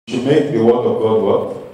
To make the word of God what?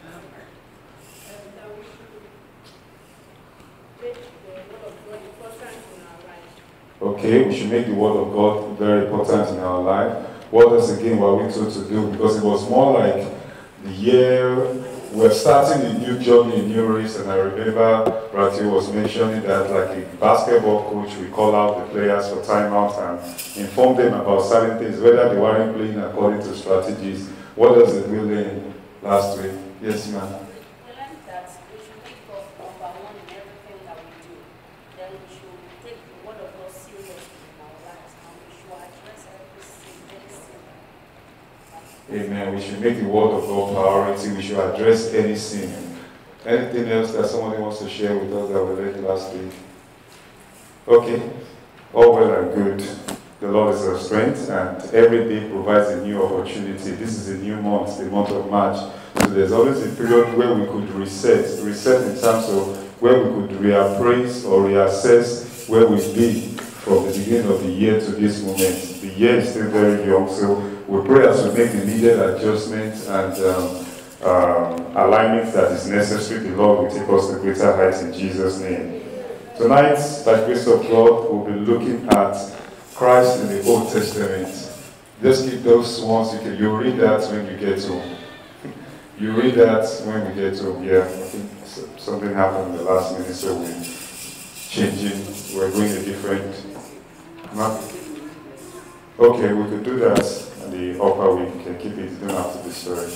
Okay, we should make the word of God very important in our life. What else again were we told to do? Because it was more like the year we're starting a new journey, a new race, and I remember Rati was mentioning that like a basketball coach, we call out the players for timeout and inform them about certain things, whether they weren't playing according to strategies. What else did we learn last week? Yes, ma'am. We learned that we should take God number one in everything that we do. Then we should take the word of God seriously in our lives, and we should address every sin. Amen. We should make the word of God priority. We should address any sin. Anything else that somebody wants to share with us that we learned last week? Okay. All well and good. The Lord is our strength, and every day provides a new opportunity. This is a new month, the month of March. So there's always a period where we could reset in terms of where we could reappraise or reassess where we've been from the beginning of the year to this moment. The year is still very young, so we pray as we make the needed adjustments and alignment that is necessary. The Lord will take us to greater heights in Jesus' name. Tonight, by the grace of God, we'll be looking at Christ in the Old Testament. Just keep those ones. You'll read that when you get home. You read that when we get home. Yeah, I think something happened in the last minute, so we're changing. We're going a different map. Okay, we could do that at the upper. We can keep it. You don't have to be sorry.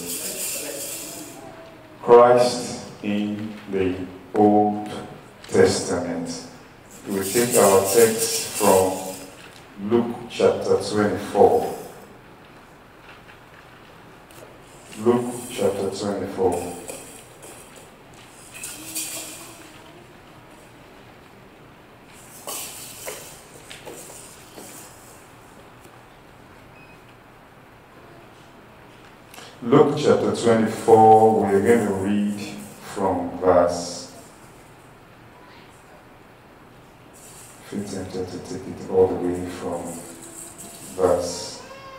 Christ in the Old Testament. We will take our text from Luke chapter 24. Luke chapter 24. Luke chapter 24, we're going to read from verse 15, to take it all the way from verse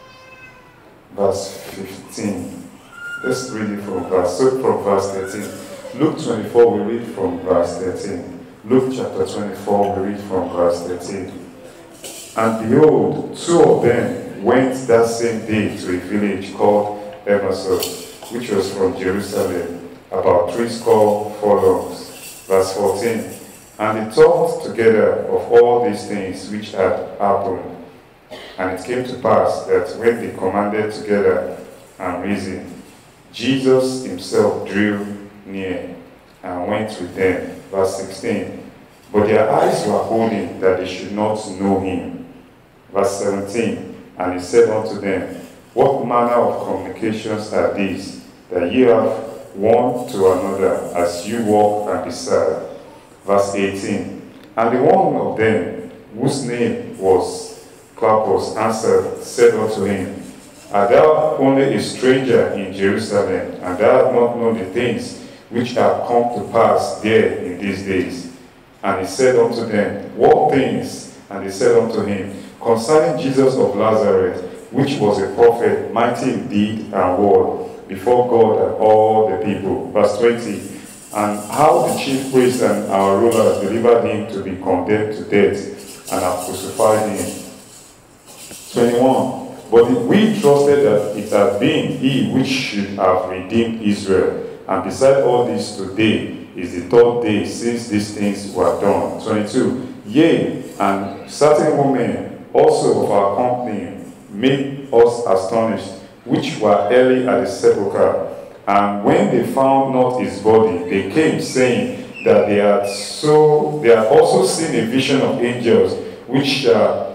15. Let's read it from verse 13. Luke 24, we read from verse 13. Luke chapter 24, we read from verse 13. And behold, two of them went that same day to a village called Emmaus, which was from Jerusalem, about 80 furlongs. Verse 14. And they talked together of all these things which had happened. And it came to pass that when they commanded together and reasoned, Jesus himself drew near and went with them. Verse 16. But their eyes were holding that they should not know him. Verse 17. And he said unto them, What manner of communications are these, that ye have one to another, as you walk and be sad? Verse 18. And the one of them, whose name was Cleopas, answered, said unto him, Art thou only a stranger in Jerusalem, and thou hast not known the things which have come to pass there in these days? And he said unto them, What things? And they said unto him, Concerning Jesus of Nazareth, which was a prophet, mighty in deed and word, before God and all the people. Verse 20. And how the chief priests and our rulers delivered him to be condemned to death, and have crucified him. 21. But we trusted that it had been he which should have redeemed Israel. And beside all this, today is the third day since these things were done. 22. Yea, and certain women also of our company made us astonished, which were early at the sepulchre. And when they found not his body, they came, saying that they had also seen a vision of angels, which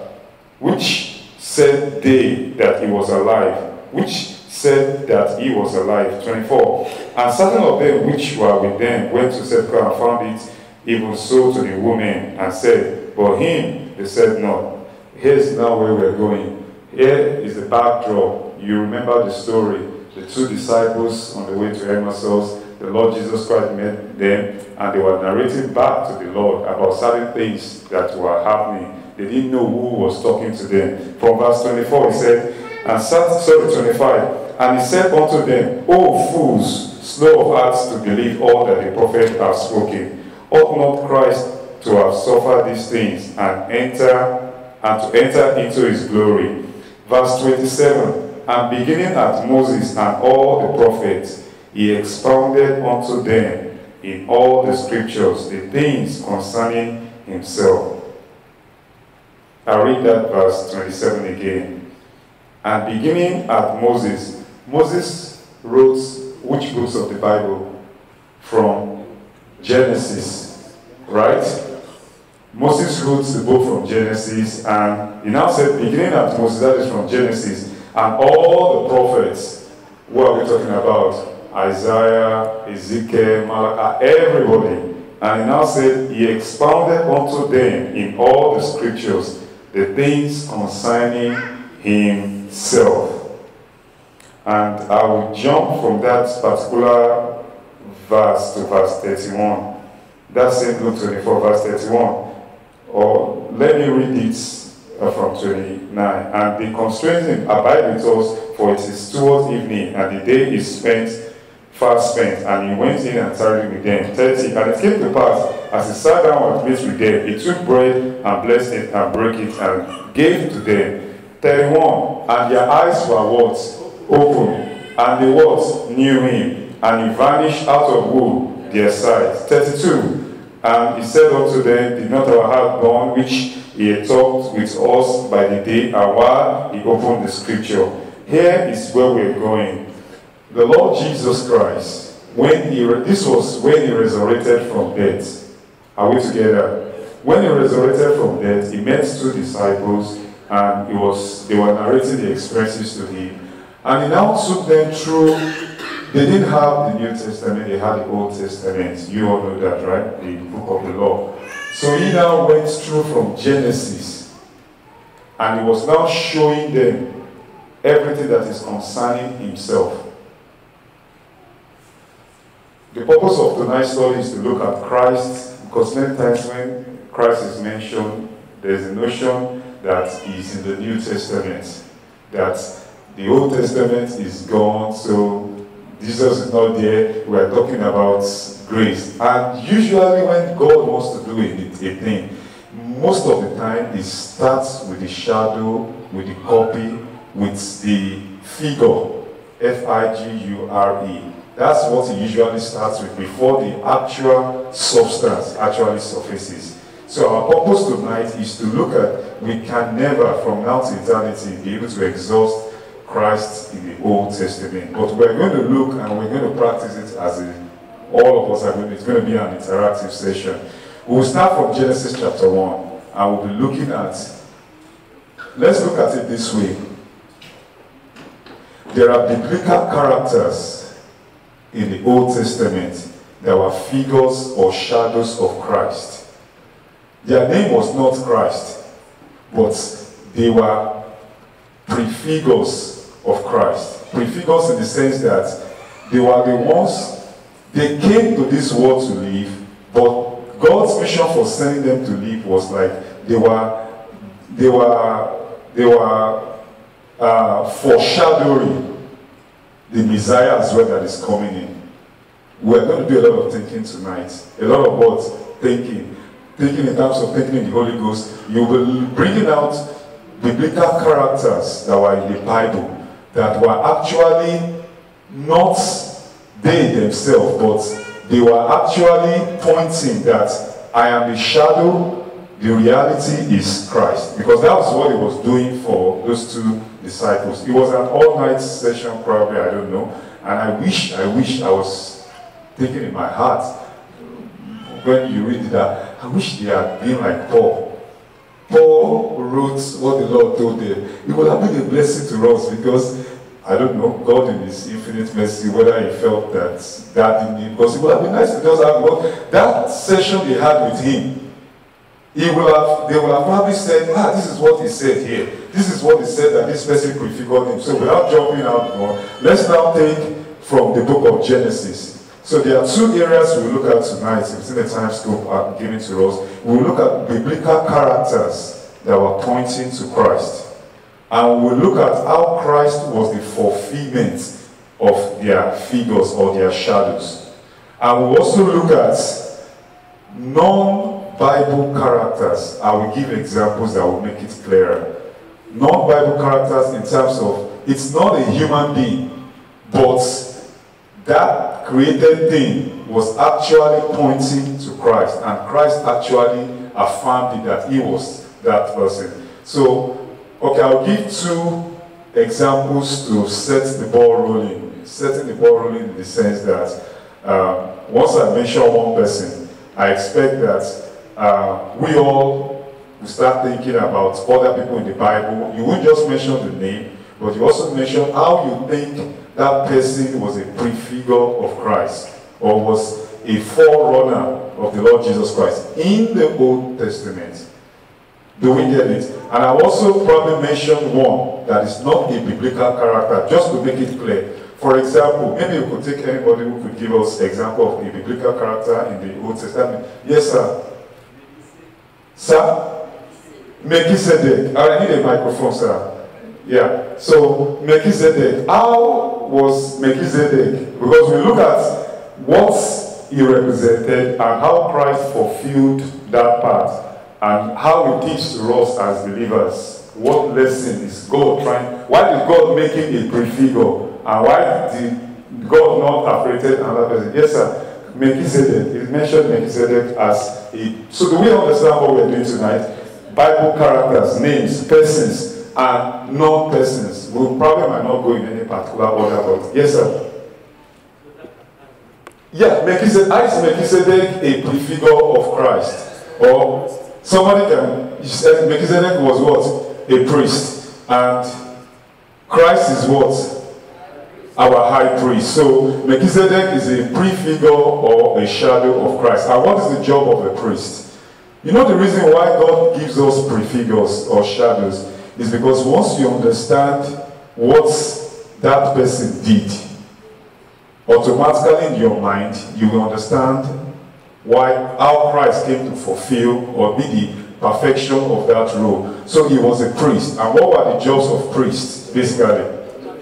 said they that he was alive, 24. And certain of them which were with them went to sepulchre and found it even so to the women, and said, But him they said not. Here's now where we're going. Here is the backdrop. You remember the story. The two disciples on the way to Emmaus, the Lord Jesus Christ met them, and they were narrating back to the Lord about certain things that were happening. They didn't know who was talking to them. From verse 24, he said, 25, And he said unto them, O fools, slow of hearts to believe all that the prophet hath spoken. Ought not Christ to have suffered these things and to enter into his glory? Verse 27, and beginning at Moses and all the prophets, he expounded unto them in all the scriptures the things concerning himself. I read that verse 27 again. And beginning at Moses, Moses wrote which books of the Bible? From Genesis, right? Moses wrote the book from Genesis, and he now said, beginning at Moses, that is from Genesis, and all the prophets, who are we talking about? Isaiah, Ezekiel, Malachi, everybody. And he now said, he expounded unto them in all the scriptures the things concerning himself. And I will jump from that particular verse to verse 31. That's in Luke 24, verse 31. Or let me read it from 29. And they constrained him, abide with us, for it is towards evening, and the day is far spent. And he went in and tarried with them. 30. And it came to pass, as he sat down at meat with them, he took bread and blessed it and broke it and gave it to them. 31. And their eyes were what? Open. And they what? Knew him. And he vanished out of who? Their sight. 32. And he said unto them, did not our heart burn, which he had talked with us by the day, and while he opened the scripture? Here is where we're going. The Lord Jesus Christ, this was when he resurrected from death. Are we together? When he resurrected from death, he met two disciples, and they were narrating the experiences to him. And he now took them through. They didn't have the New Testament, they had the Old Testament. You all know that, right? The book of the law. So he now went through from Genesis, and he was now showing them everything that is concerning himself. The purpose of tonight's study is to look at Christ, because many times when Christ is mentioned, there's a notion that he's in the New Testament, that the Old Testament is gone, so Jesus is not there. We are talking about grace. And usually when God wants to do a thing, most of the time it starts with the shadow, with the copy, with the figure, F-I-G-U-R-E. That's what he usually starts with before the actual substance actually surfaces. So our purpose tonight is to look at, we can never from now to eternity be able to exhaust Christ in the Old Testament. But we're going to look and we're going to practice it as all of us are going to, it's going to be an interactive session. We'll start from Genesis chapter 1 and we'll be looking at, let's look at it this way. There are biblical characters in the Old Testament that were figures or shadows of Christ. Their name was not Christ, but they were prefigures of Christ. Prefigures in the sense that they were the ones, they came to this world to live, but God's mission for sending them to live was like they were foreshadowing the Messiah as well that is coming in. We're going to do a lot of thinking tonight. A lot of what? Thinking. Thinking in terms of thinking in the Holy Ghost. You will be bringing out biblical characters that were in the Bible that were actually not they themselves, but they were actually pointing that I am the shadow, the reality is Christ. Because that was what he was doing for those two disciples. It was an all-night session probably, I don't know. And I wish I was thinking in my heart when you read that, I wish they had been like Paul. Paul wrote what the Lord told them. It would have been a blessing to us because, I don't know, God in his infinite mercy, whether he felt that in him, because it would have been nice to just have God. That session they had with him, they would have probably said, this is what he said here. This is what he said that this person prefigured him. So without jumping out more, let's now take from the book of Genesis. So there are two areas we will look at tonight within the time scope given to us. We will look at biblical characters that were pointing to Christ. And we will look at how Christ was the fulfillment of their figures or their shadows. And we also look at non-Bible characters. I will give examples that will make it clearer. Non-Bible characters in terms of, it's not a human being, but that created thing was actually pointing to Christ, and Christ actually affirmed it that he was that person. So, okay, I'll give two examples to set the ball rolling. Setting the ball rolling in the sense that once I mention one person, I expect that we all will start thinking about other people in the Bible. You won't just mention the name, but you also mention how you think that person was a prefigure of Christ, or was a forerunner of the Lord Jesus Christ in the Old Testament. Do we get it? And I also probably mention one that is not a biblical character, just to make it clear. For example, maybe we could take anybody who could give us an example of a biblical character in the Old Testament. Yes, sir. Sir? Melchizedek. I need a microphone, sir. Yeah. So, Melchizedek. How was Melchizedek? Because we look at what he represented and how Christ fulfilled that part, and how it teaches to us as believers. What lesson is God trying? Why did God make him a prefigure? And why did God not affiliate another person? Yes, sir. Melchizedek. It mentioned Melchizedek as a... So do we understand what we're doing tonight? Bible characters, names, persons, and non-persons. We probably might not go in any particular order, but yes, sir. Yeah, Melchizedek a prefigure of Christ. Or somebody can... Melchizedek was what? A priest. And Christ is what? Our high priest. So Melchizedek is a prefigure or a shadow of Christ. And what is the job of a priest? You know the reason why God gives us prefigures or shadows is because once you understand what that person did, automatically in your mind you will understand how Christ came to fulfill or be the perfection of that role. So he was a priest. And what were the jobs of priests basically?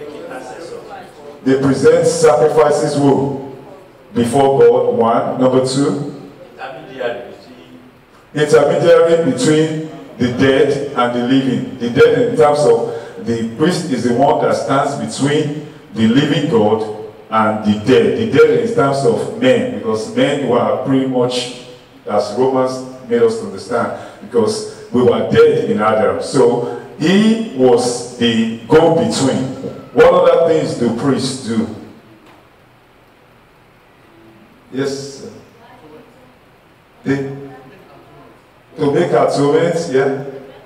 They present sacrifices before God, one. Number two, intermediary between the dead and the living. The dead in terms of the priest is the one that stands between the living God and the dead. The dead in terms of men, because men were pretty much, as Romans made us understand, because we were dead in Adam. So he was the go-between. What other things do priests do? Yes, sir. To make atonement, yeah.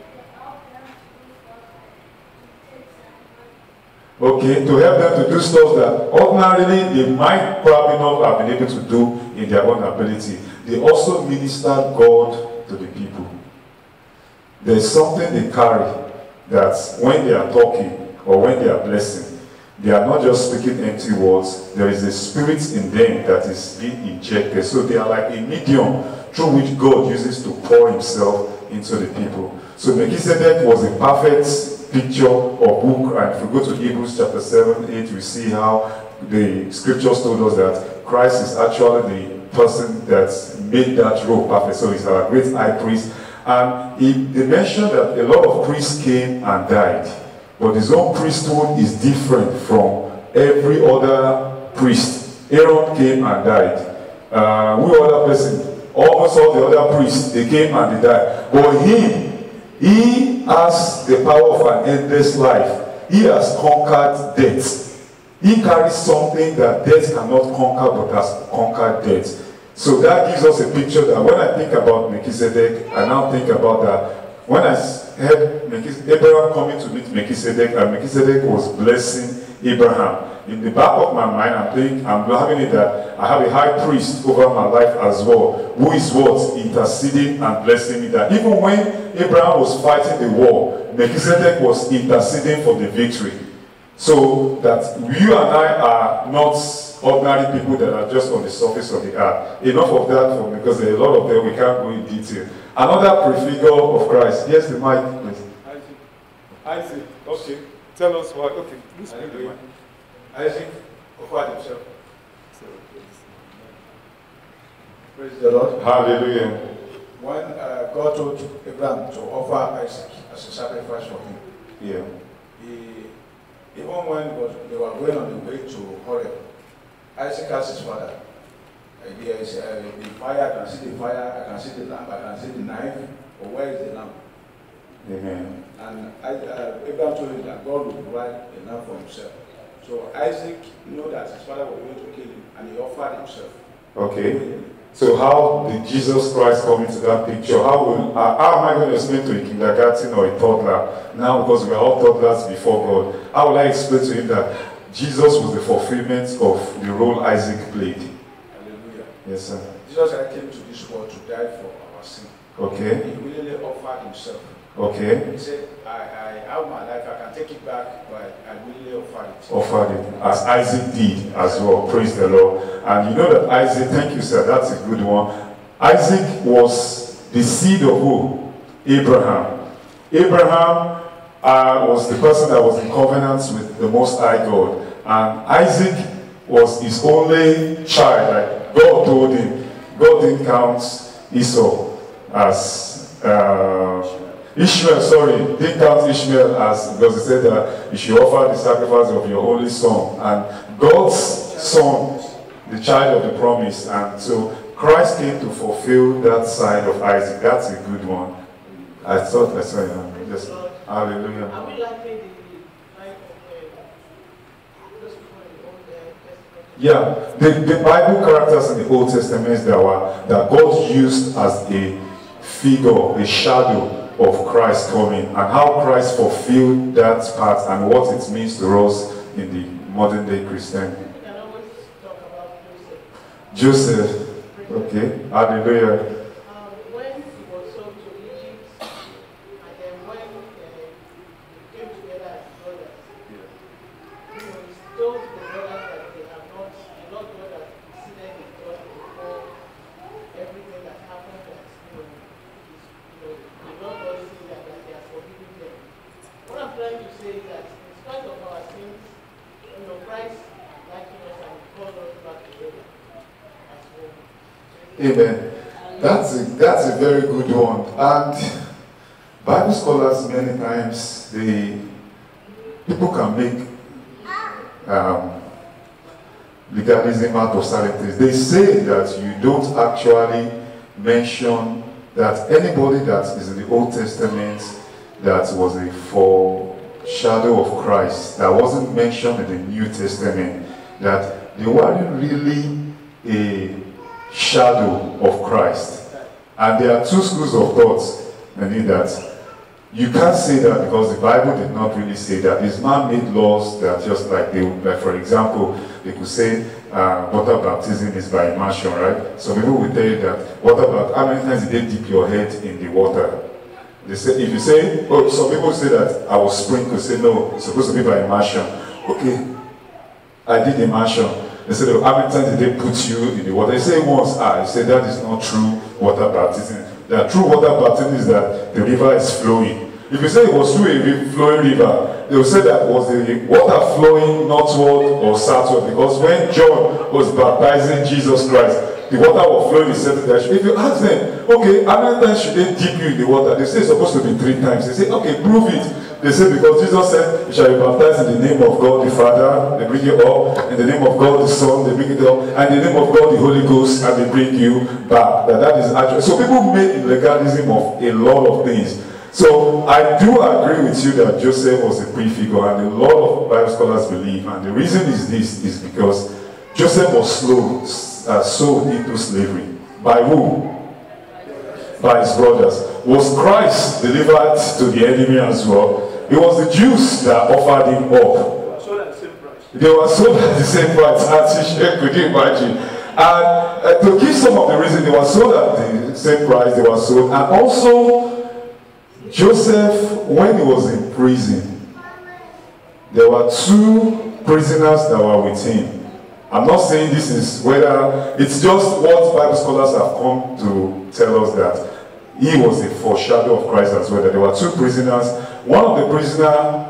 Okay, to help them to do stuff that ordinarily they might probably not have been able to do in their own ability. They also minister God to the people. There's something they carry that when they are talking or when they are blessing, they are not just speaking empty words. There is a spirit in them that is being injected. So they are like a medium through which God uses to pour himself into the people. So Melchizedek was a perfect picture or book. And if we go to Hebrews chapter 7, 8, we see how the scriptures told us that Christ is actually the person that made that role perfect. So he's our great high priest. And they mentioned that a lot of priests came and died. But his own priesthood is different from every other priest. Aaron came and died. Who other person? Almost all the other priests, they came and they died. But he has the power of an endless life. He has conquered death. He carries something that death cannot conquer, but has conquered death. So that gives us a picture that when I think about Melchizedek, I now think about that. When I heard Abraham coming to meet Melchizedek, and Melchizedek was blessing Abraham, in the back of my mind, I'm having it that I have a high priest over my life as well, who is what? Interceding and blessing me. That even when Abraham was fighting the war, Melchizedek was interceding for the victory. So that you and I are not ordinary people that are just on the surface of the earth. Enough of that for me, because there are a lot of them we can't go in detail. Another prefigure of Christ. Yes, the mic, please. Isaac. Okay. Tell us why. Okay. Isaac. offered himself. Praise the Lord. Hallelujah. When God told Abraham to offer Isaac as a sacrifice for him, Yeah. Even when they were going on the way to Horeb, Isaac asked his father, there is the fire, I can see the fire, I can see the lamp, I can see the knife, but where is the lamp? Amen. And Abraham told him that God would provide a lamp for himself. So Isaac knew that his father was going to kill him, and he offered himself. Okay. So how did Jesus Christ come into that picture? How am I going to explain to a kindergarten or a toddler now, because we are all toddlers before God? How will I explain to him that Jesus was the fulfillment of the role Isaac played? Hallelujah. Yes, sir. Jesus came to this world to die for our sin. Okay. He willingly offered himself. Okay. He said, I have my life, I can take it back, but I willingly offered it. Offered it, as Isaac did as well. Praise the Lord. And you know that Isaac, thank you, sir, that's a good one. Isaac was the seed of who? Abraham. Abraham was the person that was in covenant with the Most High God. And Isaac was his only child. Like God told him, God didn't count Esau as Ishmael, didn't count Ishmael as, because he said that you should offer the sacrifice of your only son. And God's son, the child of the promise. And so Christ came to fulfill that side of Isaac. That's a good one. I thought I saw him. Just, hallelujah. Are we likely the life of those people in the Old Testament? Yeah, the Bible characters in the Old Testament that God used as a figure, a shadow of Christ coming, and how Christ fulfilled that part and what it means to us in the modern day Christian. We can always talk about Joseph. Joseph, okay, hallelujah. When he was sold to Egypt, and then when they came together as brothers, he told the brothers that they have not, the Lord God has preceded the God before everything that happened, that the Lord God says that they are forgiving them. What I'm trying to say is that in spite of our sins, Christ liking us and called us back together as well. Amen. That's a very good one. And Bible scholars many times, people can make legalism out of certain things. They say that you don't actually mention that anybody that is in the Old Testament that was a foreshadow of Christ, that wasn't mentioned in the New Testament, that they weren't really a shadow of Christ. And there are two schools of thoughts in that. You can't say that because the Bible did not really say that. It's man-made laws that just like for example, they could say water baptism is by immersion, right? So people will tell you that how many times did they dip your head in the water? They say, if you say, oh, some people say that I was sprinkled, say no, it's supposed to be by immersion. Okay, I did immersion. They say, how many times did they put you in the water? They say once, I say that is not true water baptism. The true water baptism is that the river is flowing. If you say it was through a flowing river, they will say that was the water flowing northward or southward, because when John was baptizing Jesus Christ, the water was flowing in certain direction. If you ask them, okay, how many times should they dip you in the water? They say it's supposed to be 3 times. They say, okay, prove it. They say, because Jesus said, you shall be baptized in the name of God the Father, they bring you up. In the name of God the Son, they bring it up. And in the name of God the Holy Ghost, and they bring you back. That is actually. So people make legalism of a lot of things. So I do agree with you that Joseph was a prefigure, and a lot of Bible scholars believe. And the reason is this, is because Joseph was sold into slavery. By who? By his brothers. Was Christ delivered to the enemy as well? It was the Jews that offered him up. Sold at the same price. They were sold at the same price. Could you imagine? And to give some of the reason, they were sold at the same price. They were sold, and also Joseph, when he was in prison, there were 2 prisoners that were with him. I'm not saying this is whether, it's just what Bible scholars have come to tell us, that he was a foreshadow of Christ as well, that there were 2 prisoners. One of the prisoners,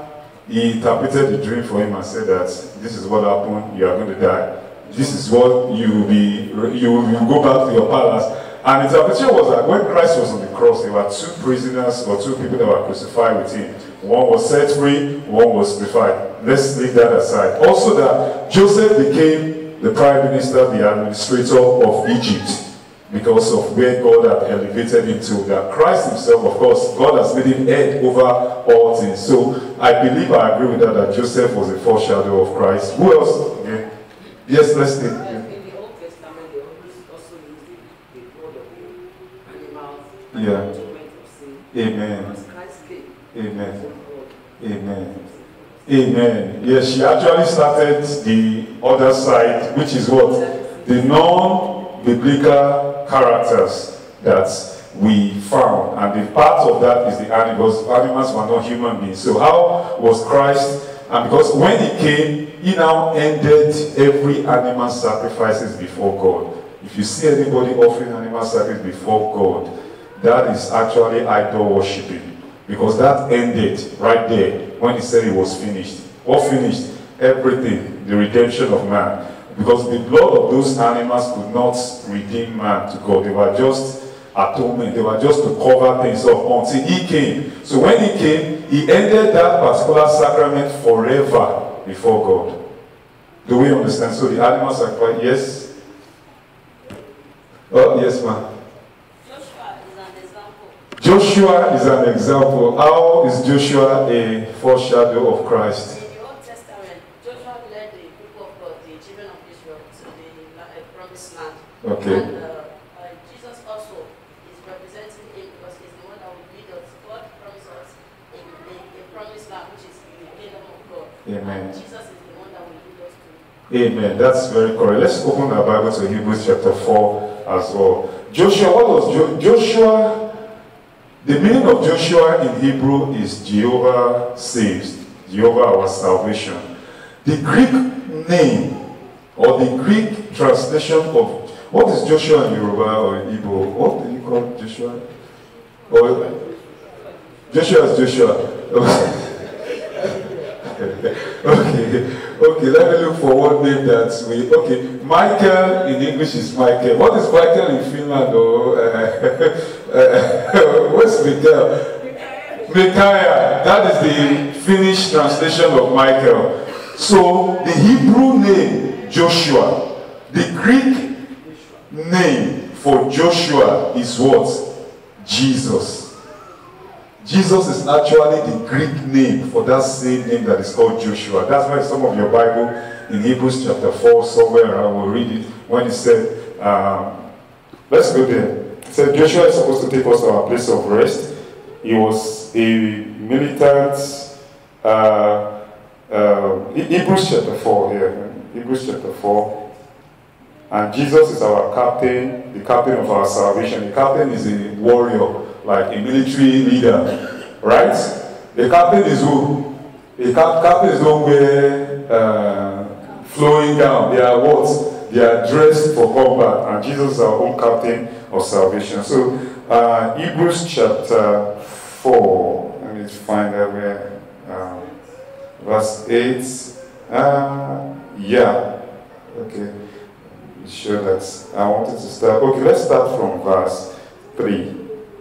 he interpreted the dream for him and said that this is what happened, you are going to die. This is what you will be, you will go back to your palace. And the interpretation was that when Christ was on the cross, there were two prisoners or two people that were crucified with him. One was set free, one was crucified. Let's leave that aside. Also that Joseph became the prime minister, the administrator of Egypt, because of where God had elevated him to. That Christ himself, of course, God has made him head over all things. So I believe, I agree with that Joseph was a foreshadow of Christ. Who else? Okay. Yes, let's take. In the Old Testament, they always also use the blood of animals and Yeah. the atonement of sin. Amen. Because Christ came. Amen. Amen. Amen. Yes, she actually started the other side, which is what? The non-biblical characters that we found. And the part of that is the animals. Animals were not human beings. So how was Christ? And because when he came, he now ended every animal sacrifices before God. If you see anybody offering animal sacrifice before God, that is actually idol worshipping. Because that ended right there when he said it was finished. What finished? Everything, the redemption of man. Because the blood of those animals could not redeem man to God. They were just atonement. They were just to cover things up until he came. So when he came, he ended that particular sacrament forever before God. Do we understand? So the animal sacrifice, yes? Oh, yes, ma'am. Joshua is an example. How is Joshua a foreshadow of Christ? In the Old Testament, Joshua led the people of God, the children of Israel, to the promised land. Okay. And Jesus also is representing him because he's the one that will lead us. God promised us a promised land, which is the kingdom of God. Amen. And Jesus is the one that will lead us to. Amen. That's very correct. Let's open our Bible to Hebrews chapter 4 as well. Joshua, what was Joshua? The meaning of Joshua in Hebrew is Jehovah saves, Jehovah our salvation. The Greek name or the Greek translation of what is Joshua in Yoruba or in Igbo? What do you call Joshua? Or Joshua is Joshua. Okay, let me look for one name that we. Okay, Michael in English is Michael. What is Michael in Finland? What's Mikael? Micaiah. That is the Finnish translation of Michael. So the Hebrew name Joshua, the Greek name for Joshua is what? Jesus. Jesus is actually the Greek name for that same name that is called Joshua. That's why some of your Bible in Hebrews chapter 4, somewhere I will read it, when it said, let's go there. It said Joshua is supposed to take us to our place of rest. He was a militant, Hebrews chapter 4 here, Hebrews chapter 4. And Jesus is our captain, the captain of our salvation. The captain is a warrior, like a military leader, right? The captain is who? The captain is nowhere flowing down. They are what? They are dressed for combat, and Jesus is our own captain of salvation. So, Hebrews chapter 4, let me find that where, verse 8, yeah, okay, sure that I wanted to start, okay, let's start from verse 3.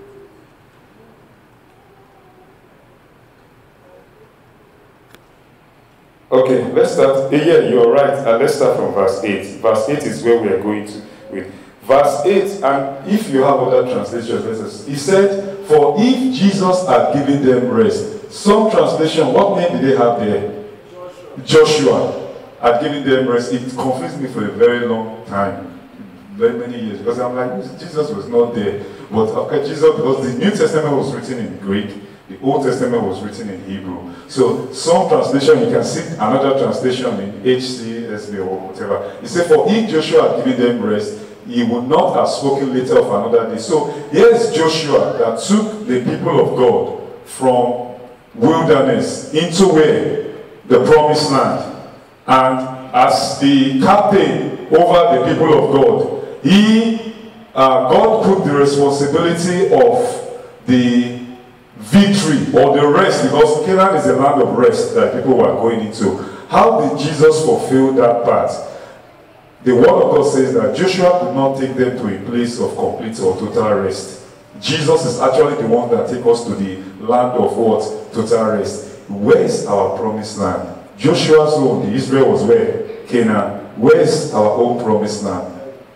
Okay, let's start. Yeah, you're right. Let's start from verse 8. Verse 8 is where we are going to with. Verse 8, and if you have other translations, he said, for if Jesus had given them rest. Some translation, what name did they have there? Joshua had given them rest. It confused me for a very long time, very many years, because I'm like, Jesus was not there. But okay, Jesus, because the New Testament was written in Greek, the Old Testament was written in Hebrew. So some translation, you can see another translation in HCSB or whatever. It said, for if Joshua had given them rest, he would not have spoken later of another day. So here's Joshua that took the people of God from wilderness into where? The promised land. And as the captain over the people of God, God put the responsibility of the victory or the rest, because Canaan is a land of rest that people were going into. How did Jesus fulfill that part? The word of God says that Joshua could not take them to a place of complete or total rest. Jesus is actually the one that takes us to the land of what? Total rest. Where is our promised land? Joshua's own, the Israel was where? Canaan. Where is our own promised land?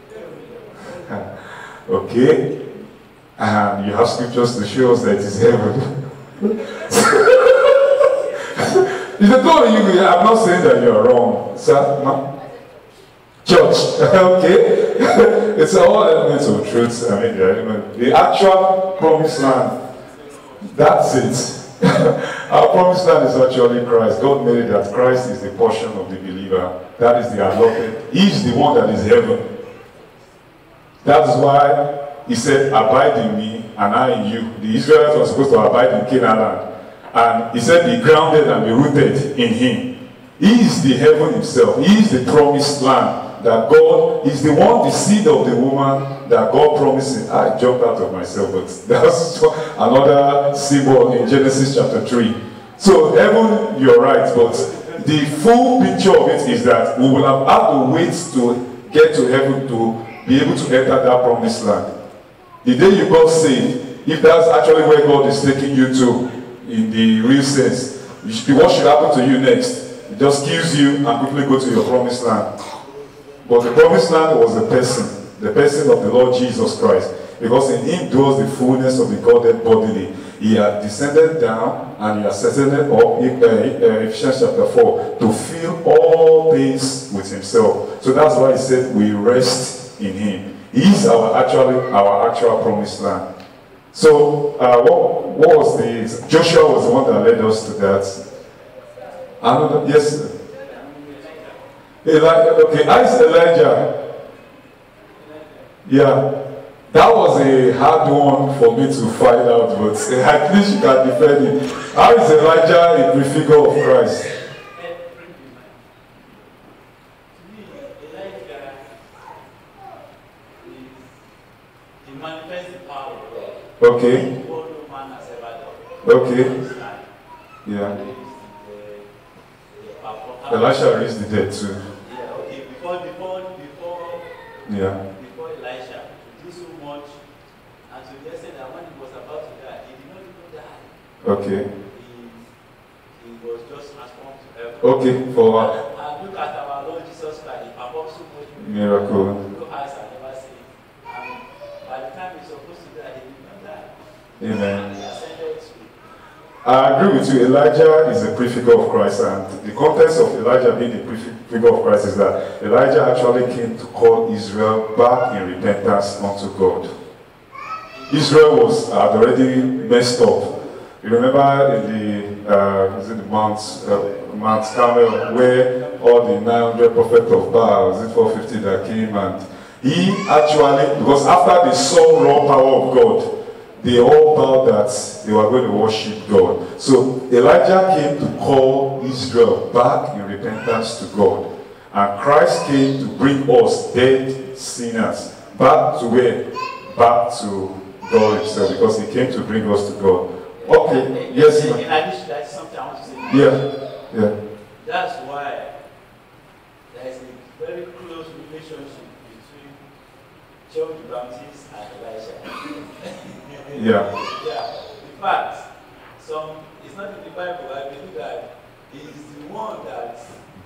Okay? And you have scriptures to show us that it is heaven. I'm not saying that you are wrong, sir. No? Church, okay? It's all elements of truth. I mean, the actual promised land, that's it. Our promised land is actually Christ. God made it that Christ is the portion of the believer. That is the allotted. He is the one that is heaven. That's why he said, abide in me and I in you. The Israelites were supposed to abide in Canaan land. And he said, be grounded and be rooted in him. He is the heaven himself. He is the promised land that God is the one, the seed of the woman that God promised. I jumped out of myself, but that's another symbol in Genesis chapter 3. So heaven, you're right, but the full picture of it is that we will have had to wait to get to heaven to be able to enter that promised land. The day you got saved, if that's actually where God is taking you to, in the real sense, what should happen to you next? It just kills you and quickly go to your promised land. But the promised land was the person of the Lord Jesus Christ. Because in him dwells the fullness of the Godhead bodily. He had descended down and he ascended up, Ephesians chapter 4, to fill all things with himself. So that's why he said we rest in him. He is our actual promised land. So what was this? Joshua was the one that led us to that. Another, yes, sir. Okay, how is Elijah? Yeah, that was a hard one for me to find out, but at least you can defend it. How is Elijah a prefigure of Christ? Okay. Okay. Yeah. Elisha raised the dead too. Yeah, okay. Before Elisha did so much, and to the extent that when he was about to die, he did not even die. Okay. He was just transformed to heaven. Okay, for and look at our Lord Jesus Christ, he performed so much miracle. No eyes have never seen. And by the time he's supposed to die, he did not die. Amen. He ascended to. I agree with you. Elijah is a prefigure of Christ, and the context of Elijah being a prefigure of Christ is that Elijah actually came to call Israel back in repentance unto God. Israel had already messed up. You remember in the Mount Carmel, where all the 900 prophets of Baal, was it 450 that came, and he actually, because after they saw raw power of God, they all vowed that they were going to worship God. So Elijah came to call Israel back in repentance to God. And Christ came to bring us dead sinners back to where? Back to God himself, because he came to bring us to God. Okay, yes. In addition, that's something I want to say. Yeah. That's why there is a very close relationship between John the Baptist and Elijah. Yeah. In fact, it's not in the Bible. I believe that he's the one that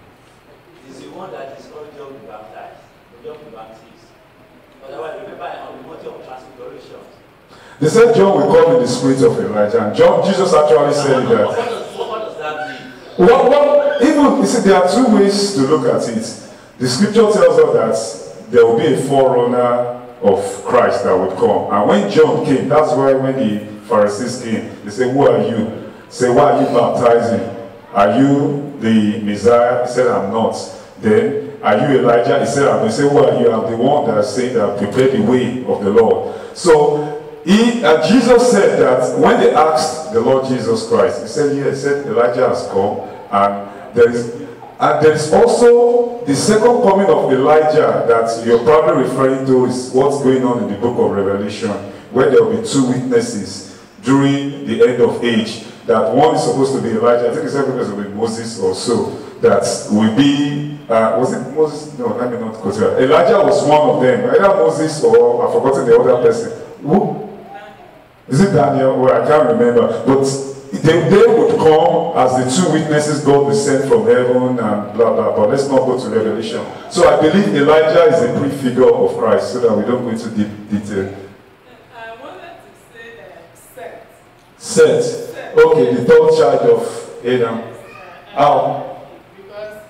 is called John the Baptist. Otherwise, remember on the mountain of transfiguration. They said John will come in the spirit of Elijah, and Jesus actually said that. What does that mean? Even you see, there are two ways to look at it. The scripture tells us that there will be a forerunner of Christ that would come. And when John came, that's why when the Pharisees came, they said, who are you? Say, why are you baptizing? Are you the Messiah? He said, I'm not. Then, are you Elijah? He said, I'm. They said, who are you? I'm the one that said that prepare the way of the Lord. So Jesus said that when they asked the Lord Jesus Christ, he said, yes, he said Elijah has come, and there is also the second coming of Elijah that you're probably referring to is what's going on in the book of Revelation, where there will be two witnesses. during the end of age. That one is supposed to be Elijah. I think it's supposed to be Moses or so. That will be, was it Moses? No, let me not quote it. Elijah was one of them. Either Moses or I've forgotten the other person. Who? Is it Daniel? Well, I can't remember. But they would come as the two witnesses God will send from heaven and blah, blah, blah. Let's not go to Revelation. So I believe Elijah is a prefigure of Christ so that we don't go into deep detail. I wanted to say Seth. Seth. Okay, the third child of Adam. How? Because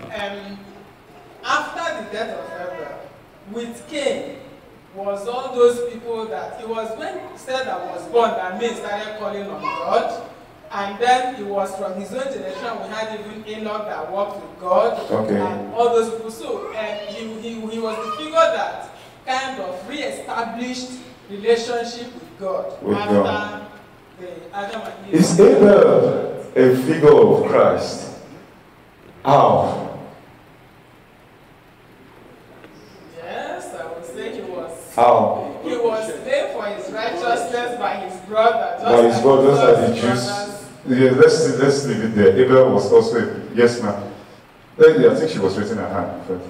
after the death of Abel, with Cain was all those people that it was when Seth was born that men started calling on God. And then it was from his own generation we had even Enoch that walked with God. Okay. And all those people. So he was the figure that kind of re-established relationship with God With after God. the Adam and Eve. Is Abel a figure of Christ? How? Yes, I would say he was. How? He was slain for his righteousness by his brother. By his brothers and the his Jews. brothers. Yeah, let's leave it there. Abel was also, yes ma'am. I think she was raising her hand first.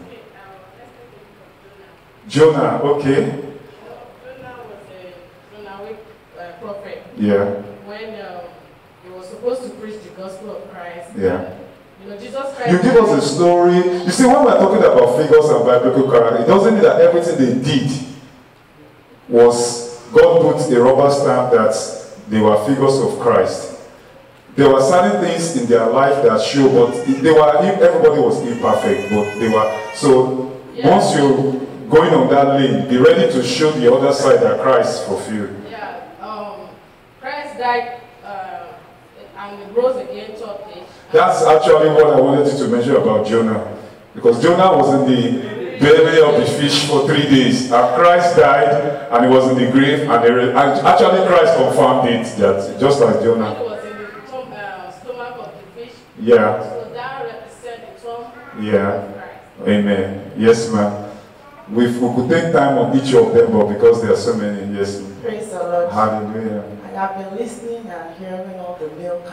Jonah, okay. Jonah was a Jonahic prophet. Yeah, When he was supposed to preach the gospel of Christ. yeah. You know, Jesus Christ. You give us a story. You see, when we're talking about figures and biblical character, it doesn't mean that everything they did was God put a rubber stamp that they were figures of Christ. There were certain things in their life that show, but everybody was imperfect, but they were. So once you're going on that lane, be ready to show the other side that Christ fulfilled. Yeah, Christ died and rose again third day. That's actually what I wanted you to mention about Jonah. Because Jonah was in the belly of the fish for 3 days. And Christ died and he was in the grave. And actually Christ confirmed it, that just like Jonah. He was in the stomach of the fish. Yeah. So that represents the tomb Yeah. of Christ. Amen. Yes, ma'am. We could take time on each of them, but because there are so many, yes, ma'am. Praise the Lord. Hallelujah. I have been listening and hearing all the male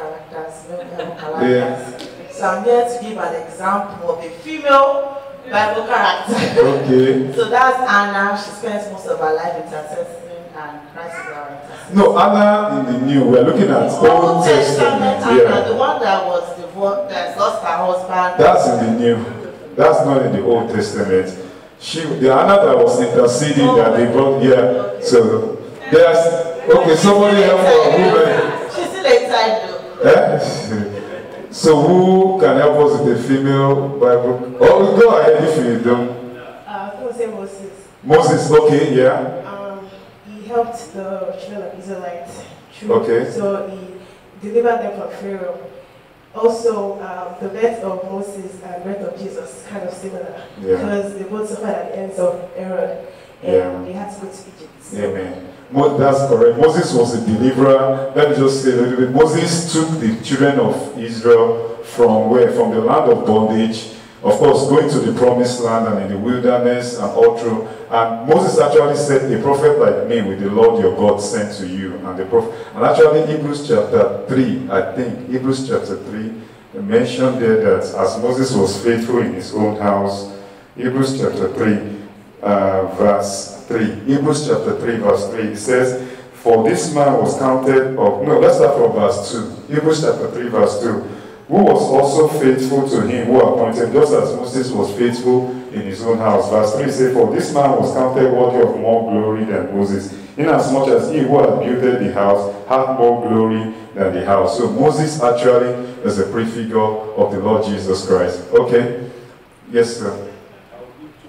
characters. So I'm here to give an example of a female Bible character. Okay. So that's Anna. She spends most of her life intercessing, and Christ is our intercessor. No, Anna in the New. We're looking at Old Testament. Anna, Yeah. the one that was divorced, that lost her husband. That's in the New. That's not in the Old Testament. The Anna that was interceding that they brought, yeah. So there's, okay, somebody help a woman. She's still a child though. Eh? So who can help us with the female Bible? Oh, go ahead if you don't. I was going to say Moses. Moses, okay, yeah. He helped the children of Israelites. Okay. So he delivered them from Pharaoh. Also, the birth of Moses and birth of Jesus kind of similar. Yeah. Because they both suffered at the hands of Herod. And Yeah. they had to go to Egypt. So. Amen. That's correct. Moses was a deliverer. Let me just say a little bit. Moses took the children of Israel from where? From the land of bondage. Of course, going to the promised land and in the wilderness and all through. And Moses actually said, a prophet like me with the Lord your God sent to you. And the prophet, and actually Hebrews chapter 3, I think, Hebrews chapter 3, mentioned there that as Moses was faithful in his own house, Hebrews chapter 3, verse 3. Hebrews chapter 3, verse 3, it says, for this man was counted of, no, let's start from verse 2. Hebrews chapter 3, verse 2. Who was also faithful to him who appointed, just as Moses was faithful in his own house. Verse 3 says, for this man was counted worthy of more glory than Moses, inasmuch as he who had builded the house had more glory than the house. So Moses actually is a prefigure of the Lord Jesus Christ. Okay? Yes, sir. I will give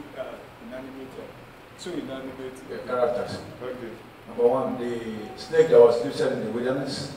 two inanimate characters. Okay. Number one, the snake that was lifted in the wilderness.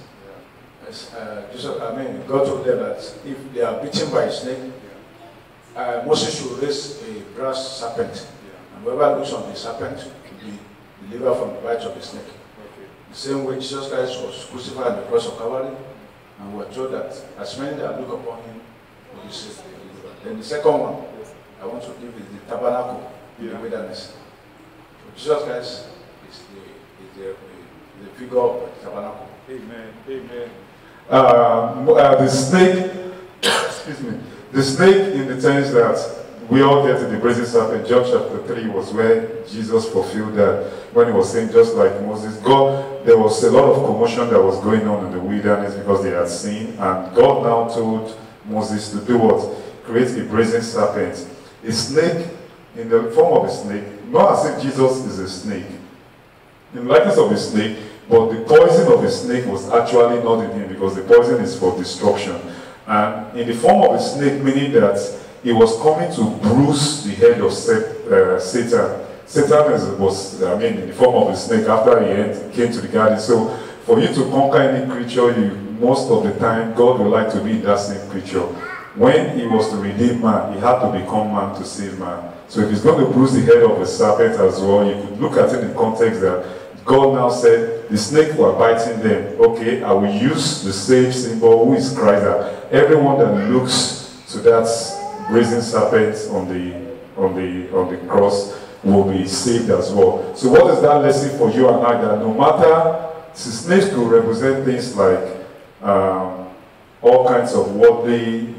God told them that if they are bitten by a snake, Moses should raise a brass serpent, and whoever looks on the serpent will be delivered from the bite of the snake. The same way Jesus Christ was crucified on the cross of Calvary, and we are told that as many that look upon him will be saved. Then the second one I want to give is the tabernacle in the wilderness. So Jesus Christ is the the figure of the tabernacle. Amen. Amen. The snake, excuse me, the snake in the sense that we all get to the brazen serpent. John chapter 3 was where Jesus fulfilled that when he was saying, just like Moses, God, there was a lot of commotion that was going on in the wilderness because they had sinned, and God now told Moses to do what? Create a brazen serpent. A snake in the form of a snake, not as if Jesus is a snake. In the likeness of a snake, but the poison of a snake was actually not in him because the poison is for destruction. And in the form of a snake, meaning that he was coming to bruise the head of Satan. Satan was in the form of a snake after he came to the garden. So for you to conquer any creature, most of the time, God would like to be in that same creature. When he was to redeem man, he had to become man to save man. So if he's going to bruise the head of a serpent as well, you could look at it in context that God now said, the snake were biting them. Okay, I will use the same symbol, who is Christ. Everyone that looks to that brazen serpent on the cross will be saved as well. So what is that lesson for you and I? That no matter, snakes could represent things like all kinds of worldly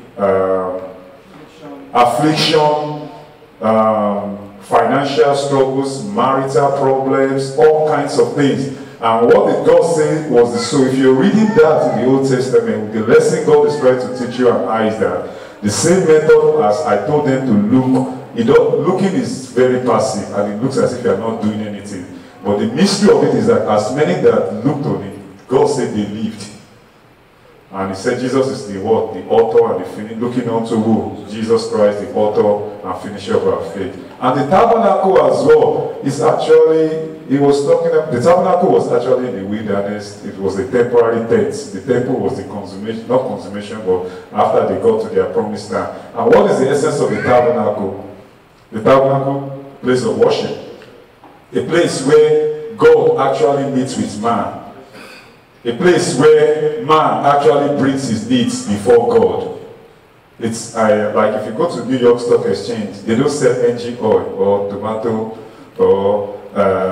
affliction, financial struggles, marital problems, all kinds of things. And what did God say was the so if you're reading that in the Old Testament, the lesson God is trying to teach you and I is that the same method as I told them to look, looking is very passive and it looks as if you are not doing anything. But the mystery of it is that as many that looked on it, God said they lived. And he said Jesus is the what? The author and the finisher, looking unto who? Jesus Christ, the author and finisher of our faith. And the tabernacle as well is actually, he was talking about, the tabernacle was actually in the wilderness. It was a temporary tent. The temple was the consummation, not consummation, but after they got to their promised land. And what is the essence of the tabernacle? The tabernacle, place of worship. A place where God actually meets with man. A place where man actually brings his needs before God. It's like if you go to New York Stock Exchange, they don't sell engine oil or tomato or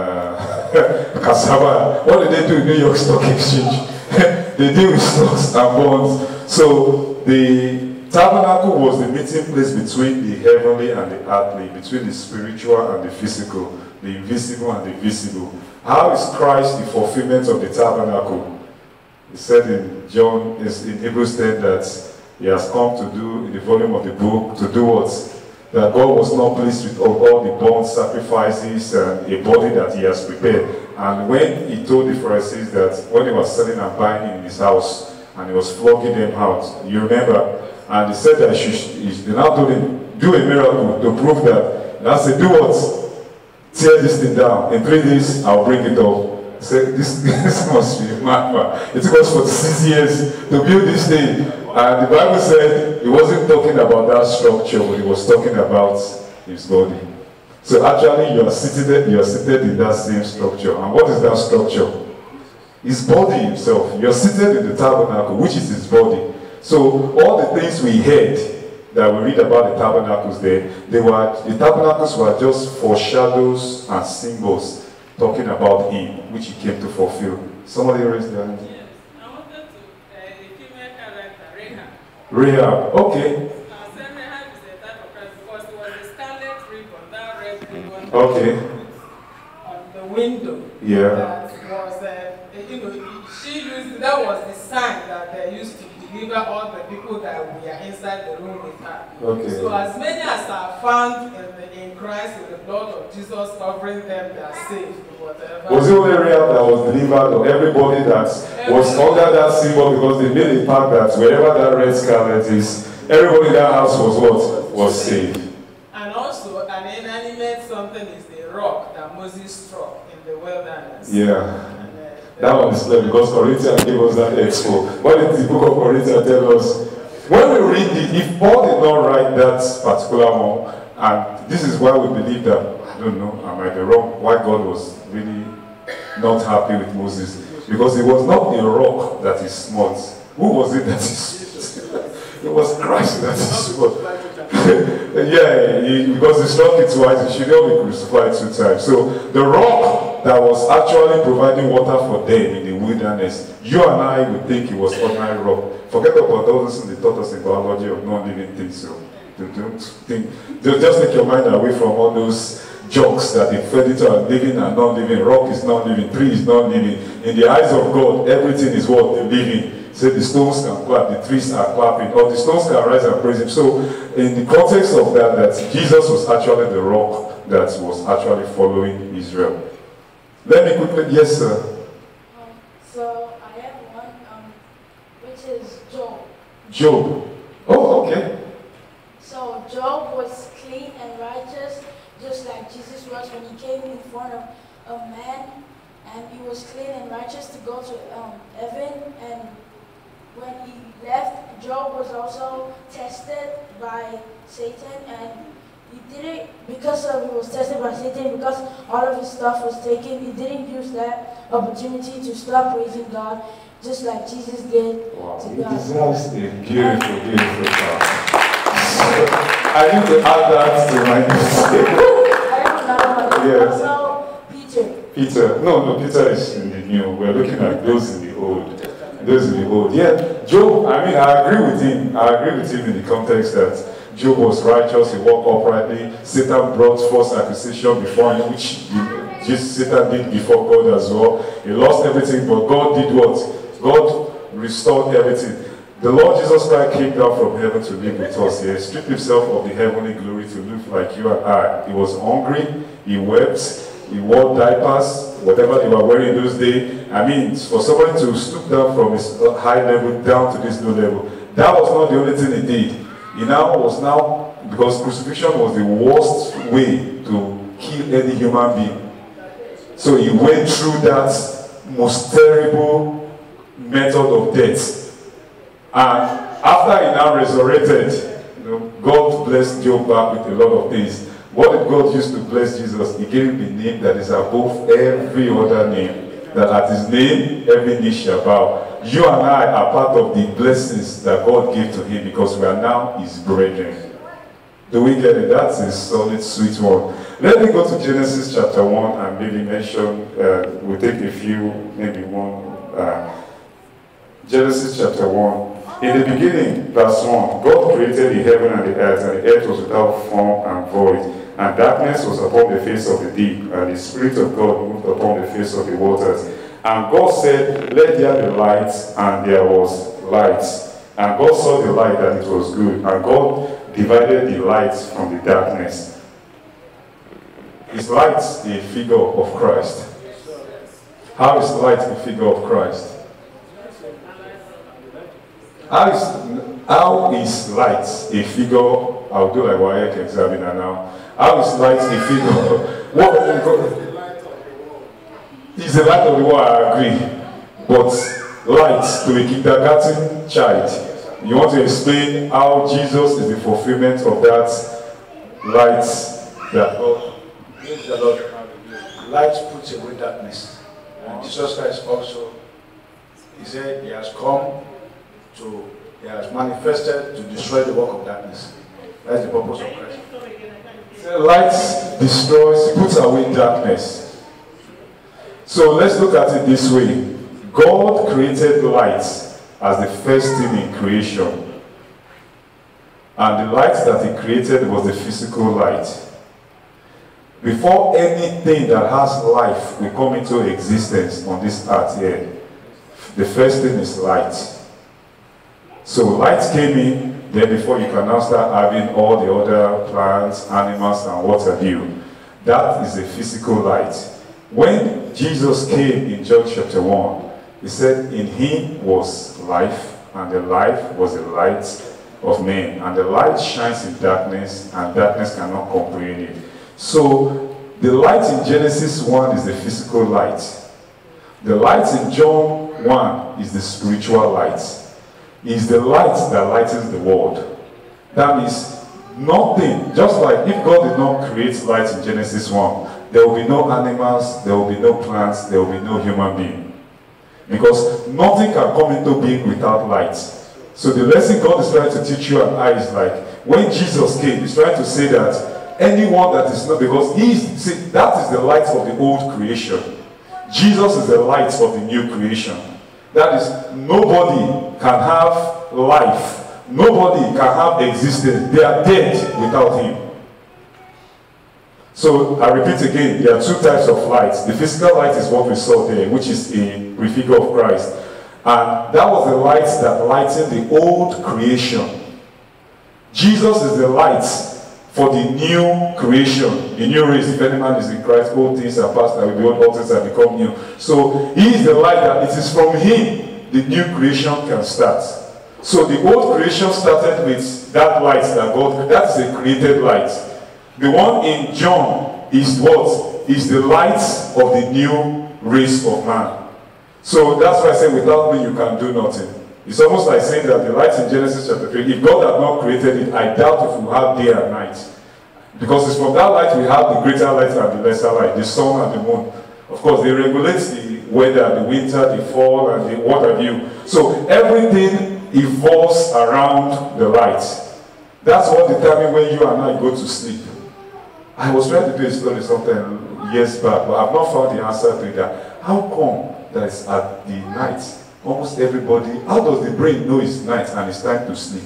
cassava. What do they do in New York Stock Exchange? They deal with stocks and bonds. So the tabernacle was the meeting place between the heavenly and the earthly, between the spiritual and the physical, the invisible and the visible. How is Christ the fulfillment of the tabernacle? He said in Hebrews 10 that he has come to do, in the volume of the book, to do what? That God was not pleased with all the burnt sacrifices and a body that he has prepared. And when he told the Pharisees that when he was selling and buying in his house and he was flogging them out, you remember? And he said that they now told him, do a miracle to prove that. And I said, do what? Tear this thing down. In 3 days, I'll bring it up. He said, this must be mad. It took us 46 years to build this thing. And the Bible said he wasn't talking about that structure, but he was talking about his body. So actually, you are seated in that same structure. And what is that structure? His body himself. You are seated in the tabernacle, which is his body. So all the things we heard that we read about the tabernacles there, the tabernacles were just foreshadows and symbols talking about him, which he came to fulfill. Somebody raised their hand. Yes, I wanted to, the female character, Rahab. Rahab, okay. I said Rahab is a type of Christ because it was the scarlet ribbon, that red ribbon Okay. on the window. Yeah. That was, she used, that was the sign that they used to deliver all the people that were inside the room with her. Okay. So as many as are found in Christ with the blood of Jesus covering them, they are saved. Whatever. Was it only Rahab that was delivered, or everybody that was under that symbol, because they made a pact that wherever that red scarlet is, everybody in that house was what? Was saved. And also, an inanimate something is the rock that Moses struck in the wilderness. Yeah. That one is clear because Corinthians gave us that expo. What did the book of Corinthians tell us? When we read it, if Paul did not write that particular one, and this is why we believe that, I don't know, I might be wrong, why God was really not happy with Moses. Because it was not a rock that is smooth. Who was it that is smooth? It was Christ that is smooth. because he struck it twice, he should not be crucified 2 times. So the rock that was actually providing water for them in the wilderness, you and I would think it was ordinary rock. Forget about those who taught us in biology of non-living things. So don't think, just take your mind away from all those jokes that they fed into are living and non-living. Rock is non-living, tree is non-living. In the eyes of God, everything is what? Living. Say the stones can clap, the trees are clapping, or the stones can rise and praise him. So in the context of that Jesus was actually the rock that was actually following Israel. Let me quickly, yes sir. So I have one, which is Job. Job. Oh, okay. So Job was clean and righteous, just like Jesus was when he came in front of a man, and he was clean and righteous to go to heaven. And when he left, Job was also tested by Satan, and he didn't, because he was tested by Satan, because all of his stuff was taken, he didn't use that opportunity to stop praising God, just like Jesus did to He God. deserves a beautiful, beautiful God. I need to add that to my list. Yes. Also, Peter. Peter. No, Peter is in the new. We're looking at those in the old. Those in the old. Yeah, Job, I mean, I agree with him. I agree with him in the context that Job was righteous, he walked uprightly. Satan brought false accusation before him, which Satan did before God as well. He lost everything, but God did what? God restored everything. The Lord Jesus Christ came down from heaven to live with us here. He stripped himself of the heavenly glory to live like you and I. He was hungry, he wept, he wore diapers, whatever they were wearing those days. I mean, for somebody to stoop down from his high level down to this low level, that was not the only thing he did. He now, because crucifixion was the worst way to kill any human being. So he went through that most terrible method of death. And after he now resurrected, God blessed Job back with a lot of things. What did God use to bless Jesus? He gave him the name that is above every other name. That at his name, every knee shall bow. You and I are part of the blessings that God gave to him because we are now his brethren. Do we get it? That's a solid, sweet one. Let me go to Genesis chapter 1 and maybe mention, we'll take a few, maybe one. Genesis chapter 1. In the beginning, verse 1, God created the heaven and the earth was without form and void, and darkness was upon the face of the deep, and the Spirit of God moved upon the face of the waters. And God said, let there be light, and there was light. And God saw the light that it was good, and God divided the light from the darkness. Is light a figure of Christ? How is light a figure of Christ? How is light a figure? I'll do like Wayek examiner now. How is light a figure? What? It's the light of the world, I agree. But light to a kindergarten child, you want to explain how Jesus is the fulfillment of that light that God. Praise the Lord. Light puts away darkness. And Jesus Christ also, he said he has come to, he has manifested to destroy the work of darkness. That's the purpose of Christ. So light destroys, puts away darkness. So let's look at it this way. God created light as the first thing in creation. And the light that he created was the physical light. Before anything that has life will come into existence on this earth here, the first thing is light. So light came in, then before you can now start having all the other plants, animals, and what have you. That is the physical light. When Jesus came in John chapter 1, he said, in him was life, and the life was the light of men. And the light shines in darkness, and darkness cannot comprehend it. So, the light in Genesis 1 is the physical light. The light in John 1 is the spiritual light. It's the light that lightens the world. That means nothing, just like if God did not create light in Genesis 1, there will be no animals, there will be no plants, there will be no human being. Because nothing can come into being without light. So the lesson God is trying to teach you and I is like, when Jesus came, he's trying to say that anyone that is not, because that is the light of the old creation. Jesus is the light of the new creation. That is, nobody can have life. Nobody can have existence. They are dead without him. So, I repeat again, there are two types of lights. The physical light is what we saw there, which is a prefigure of Christ. And that was the light that lightened the old creation. Jesus is the light for the new creation, the new race. If any man is in Christ, old things are past away, behold, all things have become new. So, he is the light that it is from him the new creation can start. So, the old creation started with that light that God, that is a created light. The one in John is what? Is the light of the new race of man. So that's why I say without me you can do nothing. It's almost like saying that the light in Genesis chapter 3, if God had not created it, I doubt if we have day and night. Because it's from that light we have the greater light and the lesser light, the sun and the moon. Of course, they regulate the weather, the winter, the fall, and the what have you. So everything evolves around the light. That's what determines when you and I go to sleep. I was trying to do a study sometime years back, but I've not found the answer to that. How come that it's at the night, almost everybody, how does the brain know it's night and it's time to sleep?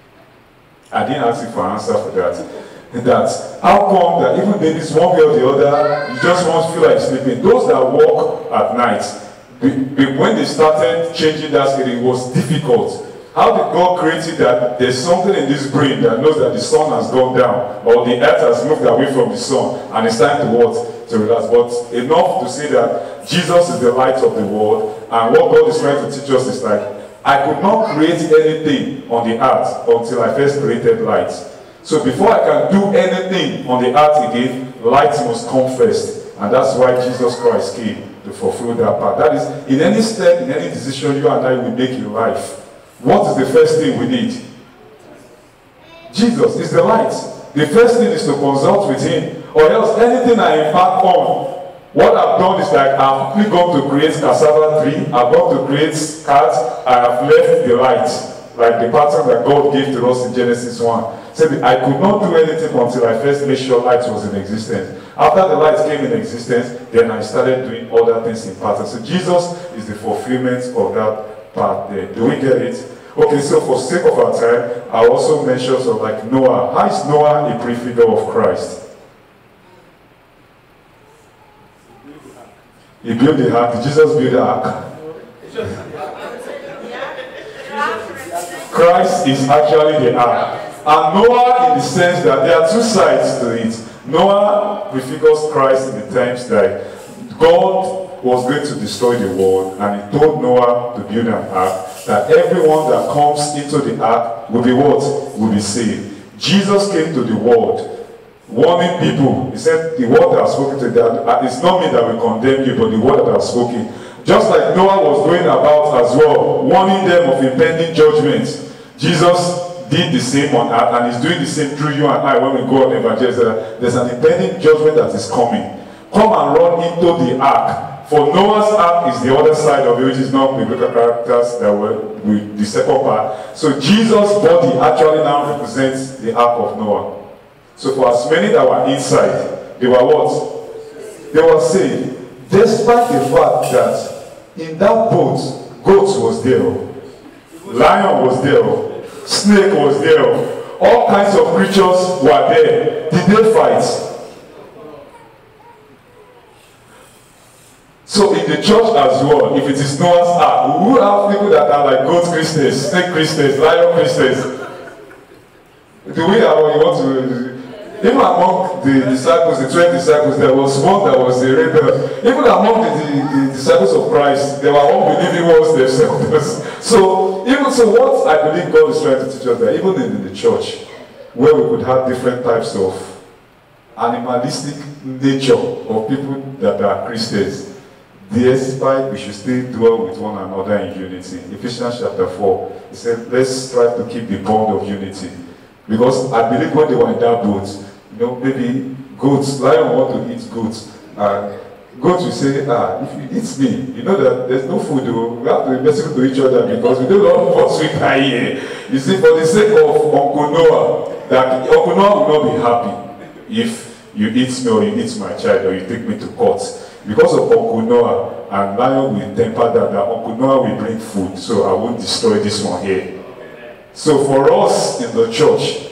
I didn't ask you for an answer for that. How come that even babies, one way or the other, you just won't feel like sleeping? Those that walk at night, when they started changing that schedule, it was difficult. How did God create it that there's something in this brain that knows that the sun has gone down or the earth has moved away from the sun and it's time to what? To relax. But enough to say that Jesus is the light of the world, and what God is trying to teach us is like, I could not create anything on the earth until I first created light. So before I can do anything on the earth again, light must come first. And that's why Jesus Christ came to fulfill that part. That is, in any step, in any decision you and I will make in life, what is the first thing we need? Jesus is the light. The first thing is to consult with him, or else anything I embark on, what I've done is like I've quickly gone to create cassava tree, I've gone to create cats, I have left the light, like the pattern that God gave to us in Genesis 1. Said I could not do anything until I first made sure light was in existence. After the light came in existence, then I started doing other things in pattern. So Jesus is the fulfillment of that part there. Do we get it? Okay, so for sake of our time, I also mention sort of like Noah. How is Noah a prefigure of Christ? He built the ark. Did Jesus build the ark? Christ is actually the ark. And Noah, in the sense that there are two sides to it. Noah prefigures Christ in the terms that God was going to destroy the world, and he told Noah to build an ark, that everyone that comes into the ark will be what? Will be saved. Jesus came to the world warning people. He said, the word that I've spoken to them, it's not me that will condemn you, but the word that I've spoken. Just like Noah was going about as well, warning them of impending judgment. Jesus did the same on earth, and he's doing the same through you and I when we go on evangelism. There's an impending judgment that is coming. Come and run into the ark. For Noah's ark is the other side of it, which is not biblical characters that were with the second part. So Jesus' body actually now represents the ark of Noah. So for as many that were inside, they were what? They were saved. Despite the fact that in that boat, goats was there, lion was there, snake was there, all kinds of creatures were there. Did they fight? So in the church as well, if it is Noah's ark, we will have people that are like goat Christians, snake Christians, lion Christians. Do we have what you want to... Even among the disciples, the 12 disciples, there was one that was a rebel. Even among the disciples of Christ, there were unbelieving ones themselves. So what I believe God is trying to teach us that even in the church, where we could have different types of animalistic nature of people that are Christians, despite we should still dwell with one another in unity. Ephesians chapter 4, it said, let's strive to keep the bond of unity. Because I believe when they were in that boat, maybe goats, lion want to eat goats, and goats will say, if you eat me, you know that there's no food, we have to be merciful to each other because we don't know what we die here. You see, for the sake of Uncle Noah, that Uncle Noah will not be happy if you eat me or you eat my child or you take me to court. Because of Uncle Noah, and Lion will temper that Uncle Noah will bring food, so I won't destroy this one here. So for us in the church,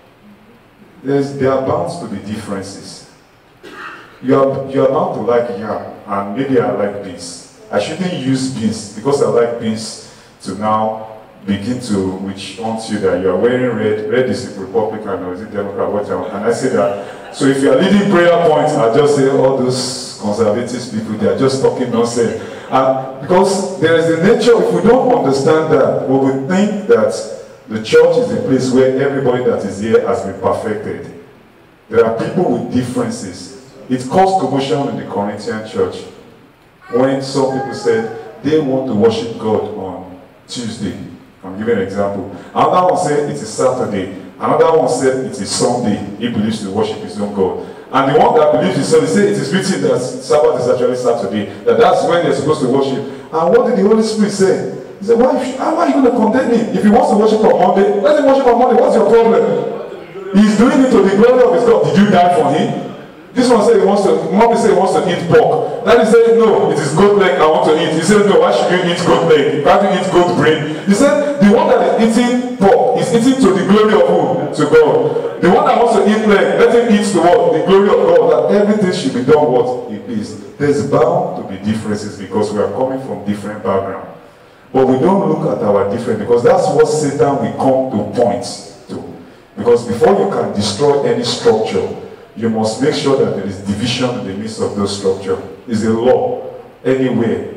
there are bound to be differences. You are bound to like yam, and maybe I like beans. I shouldn't use beans because I like beans to now begin to which wants you that you are wearing red. Red is Republican or is it Democrat? Whatever. And I say that. So if you are leading prayer points, I just say all those conservative people, they are just talking nonsense. And because there is a nature, if we don't understand that, we would think that the church is a place where everybody that is here has been perfected. There are people with differences. It caused commotion in the Corinthian church when some people said they want to worship God on Tuesday. I'm giving an example. Another one said it is Saturday. Another one said it is Sunday. He believes to worship his own God. And the one that believes in Sunday said it is written that Sabbath is actually Saturday. That's when they're supposed to worship. And what did the Holy Spirit say? He said, why are you going to condemn him? If he wants to worship on Monday, let him worship on Monday. What's your problem? He's doing it to the glory of his God. Did you die for him? This one said he wants to, mommy said he wants to eat pork. Daddy said, no, it is goat leg I want to eat. He said, no, why should you eat goat leg? Why do you eat goat brain? He said, the one that is eating pork is eating to the glory of who? To God. The one that wants to eat leg, let him eat to what? The glory of God. That everything should be done what it is. There's bound to be differences because we are coming from different backgrounds. But we don't look at our difference because that's what Satan will come to point to. Because before you can destroy any structure, you must make sure that there is division in the midst of those structures. It's a law anywhere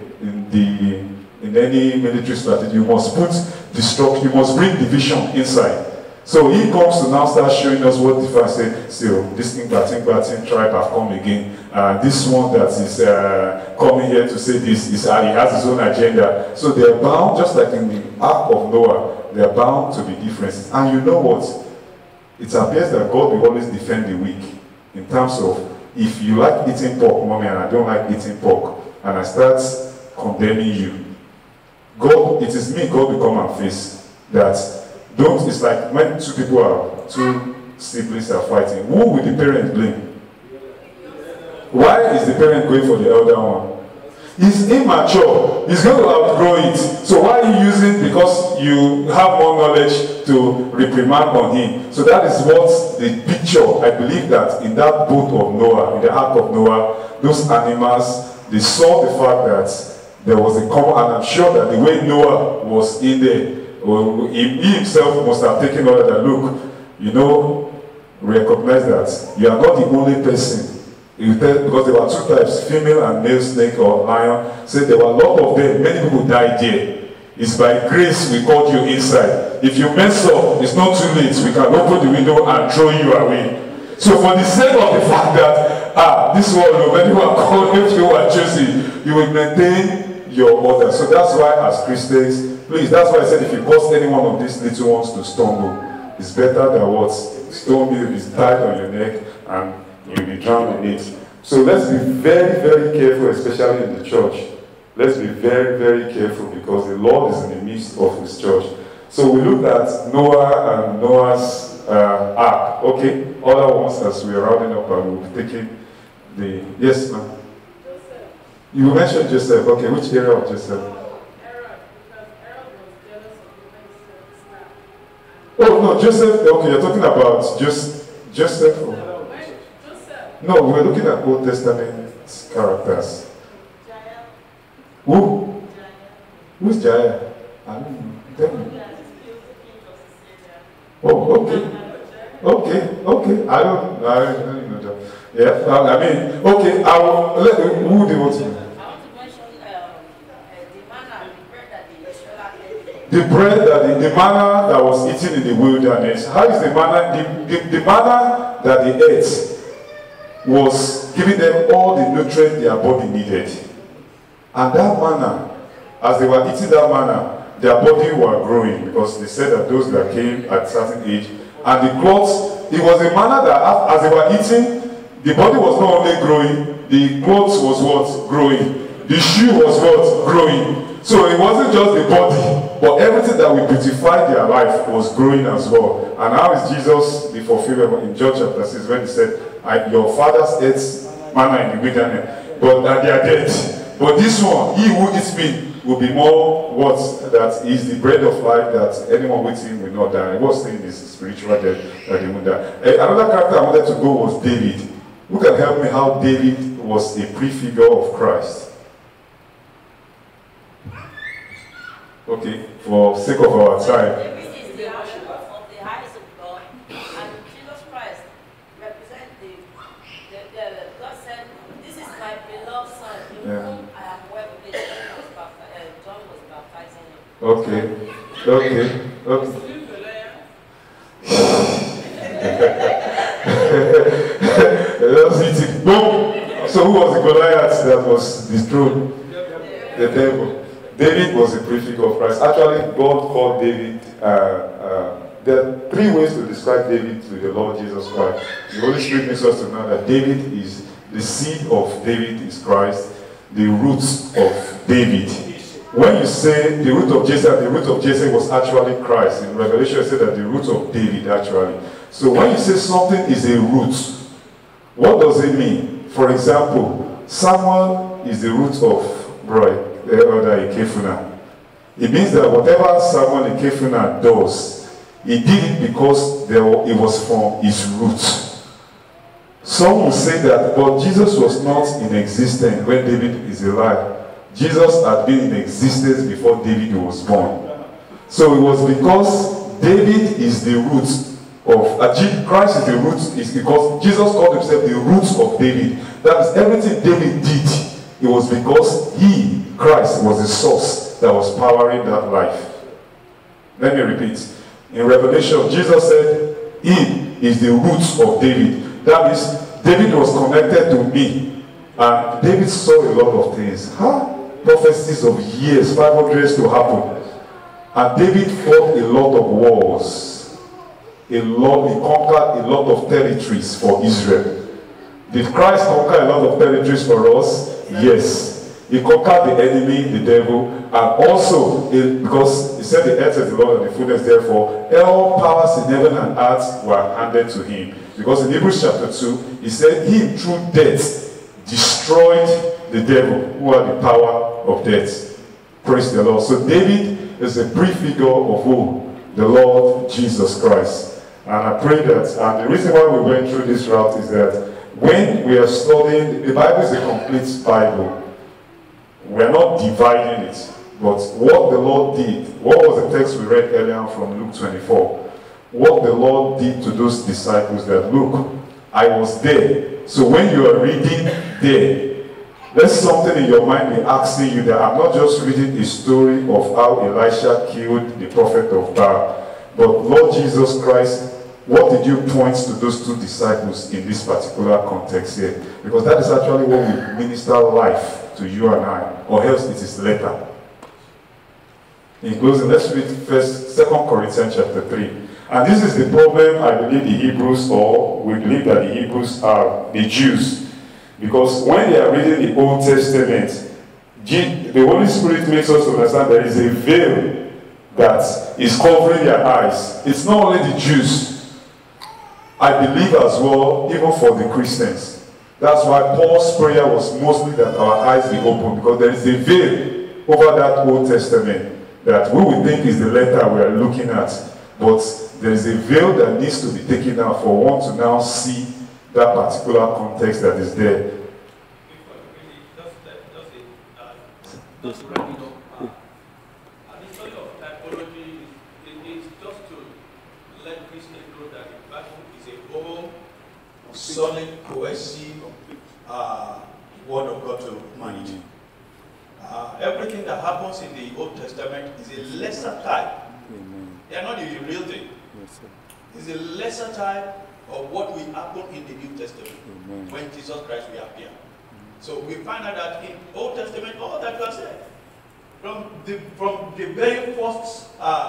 in any military strategy. You must put destruction, you must bring division inside. So he comes to now start showing us what difference. So this thing, Batin tribe have come again. This one that is coming here to say this is he has his own agenda. So they are bound, just like in the Ark of Noah, they are bound to be differences. And you know what? It appears that God will always defend the weak. In terms of, if you like eating pork, mommy, and I don't like eating pork, and I start condemning you, God, it is me God will come and face. That don't, it's like when two siblings are fighting, who will the parent blame? Why is the parent going for the elder one? He's immature. He's going to outgrow it. So why are you using, because you have more knowledge to reprimand on him? So that is what the picture, I believe that in that boat of Noah, in the Ark of Noah, those animals, they saw the fact that there was a common, and I'm sure that the way Noah was in there, he himself must have taken order that, look, you know, recognize that you are not the only person. Because there were two types, female and male snake or lion. Said there were a lot of them. Many people died there. It's by grace we called you inside. If you mess up, it's not too late. We can open the window and throw you away. So for the sake of the fact that, this world, when you are called, if you are chosen, you will maintain your order. So that's why as Christians, please, that's why I said if you cause any one of these little ones to stumble, it's better than what? Stone you is tied on your neck and you'll be drowned in it. So let's be very, very careful, especially in the church. Let's be very, very careful because the Lord is in the midst of his church. So we looked at Noah and Noah's ark. Okay, other ones as we are rounding up and we'll be taking the... Yes, ma'am? Joseph. You mentioned Joseph. Okay, which area of Joseph? Aaron, because Aaron was jealous of the way he said Oh, no, Joseph. Okay, you're talking about Joseph. Oh. No, we're looking at Old Testament characters. Jael. Who? Who's Jael? I don't know. Tell me. Oh, okay. I don't know that. Yeah, I mean, okay, who do you want to know? I want to mention the manna, the bread that the Israelites ate. The bread, the manna that was eaten in the wilderness. How is the manna? The manna that they ate was giving them all the nutrients their body needed. And that manna, as they were eating that manna, their body were growing because they said that those that came at a certain age, and the clothes, it was a manna that as they were eating, the body was not only growing, the clothes was what? Growing. The shoe was what? Growing. So it wasn't just the body, but everything that will beautify their life was growing as well. And how is Jesus the fulfillment in John chapter 6 when he said, your fathers ate manna in the wilderness, but that they are dead. But this one, he who eats me will be more what that is the bread of life, that anyone with him will not die. I was saying this spiritual death that they will die. Another character I wanted to go was David. Who can help me how David was a prefigure of Christ? Okay, for sake of our time. David is the action of the eyes of God, and Jesus Christ represents God said, "This is my beloved son, in whom I am well pleased." John was baptizing him. Okay. That's it. Boom. So who was the Goliath that was destroyed? The devil. David was a prefigure of Christ. Actually, God called David, there are three ways to describe David to the Lord Jesus Christ. The Holy Spirit makes us to know that David is, the seed of David is Christ, the roots of David. When you say the root of Jesse was actually Christ. In Revelation, it said that the root of David actually. So when you say something is a root, what does it mean? For example, Samuel is the root of Elder Ikefuna. It means that whatever Samuel Ikefuna does, he did it because it was from his root. Some will say that, but Jesus was not in existence when David is alive. Jesus had been in existence before David was born. So it was because David is the root of Christ is the root, is because Jesus called himself the root of David. That is, everything David did, it was because he, Christ, was the source that was powering that life. Let me repeat. In Revelation, Jesus said, he is the root of David. That means David was connected to me. And David saw a lot of things. Prophecies of years, 500 years to happen. And David fought a lot of wars. He conquered a lot of territories for Israel. Did Christ conquer a lot of territories for us? Yes. He conquered the enemy, the devil, and also, because he said the earth is the Lord and the fullness therefore, all powers in heaven and earth were handed to him. Because in Hebrews chapter 2, he said, he through death destroyed the devil, who had the power of death. Praise the Lord. So David is a prefigure of who? The Lord Jesus Christ. And I pray that, and the reason why we went through this route is that when we are studying, the Bible is a complete Bible. We are not dividing it. But what the Lord did, what was the text we read earlier from Luke 24? What the Lord did to those disciples that, look, I was there. So when you are reading there, there's something in your mind be asking you that I'm not just reading a story of how Elisha killed the prophet of Baal, but Lord Jesus Christ, what did you point to those two disciples in this particular context here? Because that is actually what will minister life to you and I, or else it is later. In closing, let's read 2 Corinthians chapter 3. And this is the problem I believe the Hebrews, or we believe that the Hebrews are the Jews. Because when they are reading the Old Testament, the Holy Spirit makes us understand there is a veil that is covering their eyes. It's not only the Jews. I believe as well, even for the Christians. That's why Paul's prayer was mostly that our eyes be open, because there is a veil over that Old Testament that we would think is the letter we are looking at. But there is a veil that needs to be taken out for one to now see that particular context that is there. The study of typology is just to let Christians know that the Bible is a whole solid, cohesive word of God to humanity. Everything that happens in the Old Testament is a lesser type. They are not the real thing. Yes, it's a lesser type of what will happen in the New Testament when Jesus Christ will appear. So we find out that in Old Testament, all that was said, from the very first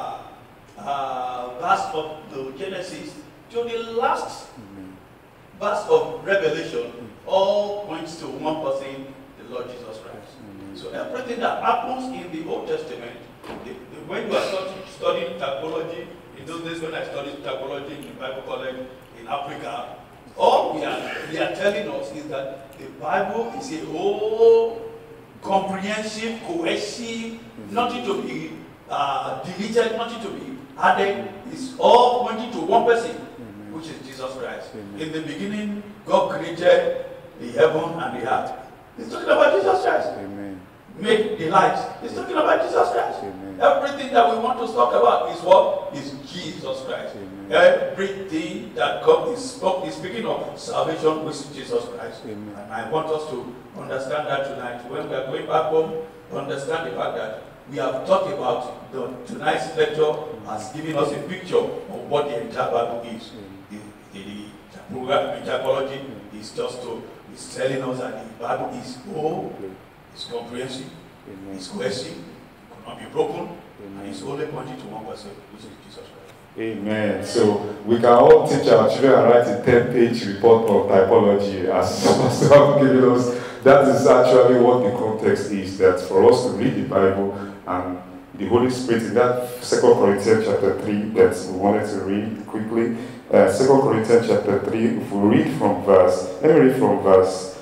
verse of the Genesis to the last verse of Revelation, all points to one person, the Lord Jesus Christ. So everything that happens in the Old Testament, when you are studying typology, in those days when I studied typology in the Bible college in Africa, all we are telling us is that the Bible is a whole comprehensive, cohesive, nothing to be deleted, nothing to be added. It's all pointing to one person, which is Jesus Christ. In the beginning, God created the heaven and the earth. It's talking about Jesus Christ. Make the light. It's talking about Jesus Christ. Everything that we want to talk about is what? Is Jesus Christ. Everything that God is speaking of salvation, which is Jesus Christ. And I want us to understand that tonight. When we are going back home, understand the fact that we have talked about tonight's lecture has given us a picture of what the entire Bible is. The typology is is telling us that the Bible is whole, it's comprehensive, it's cohesive, it cannot be broken, and it's only pointing to one person, which is Jesus Christ. Amen. So we can all teach our children and write a 10-page report of typology as Pastor have given us. That is actually what the context is, that for us to read the Bible and the Holy Spirit, in that 2 Corinthians chapter 3 that we wanted to read quickly, 2 Corinthians chapter 3, if we read from verse, let me read from verse,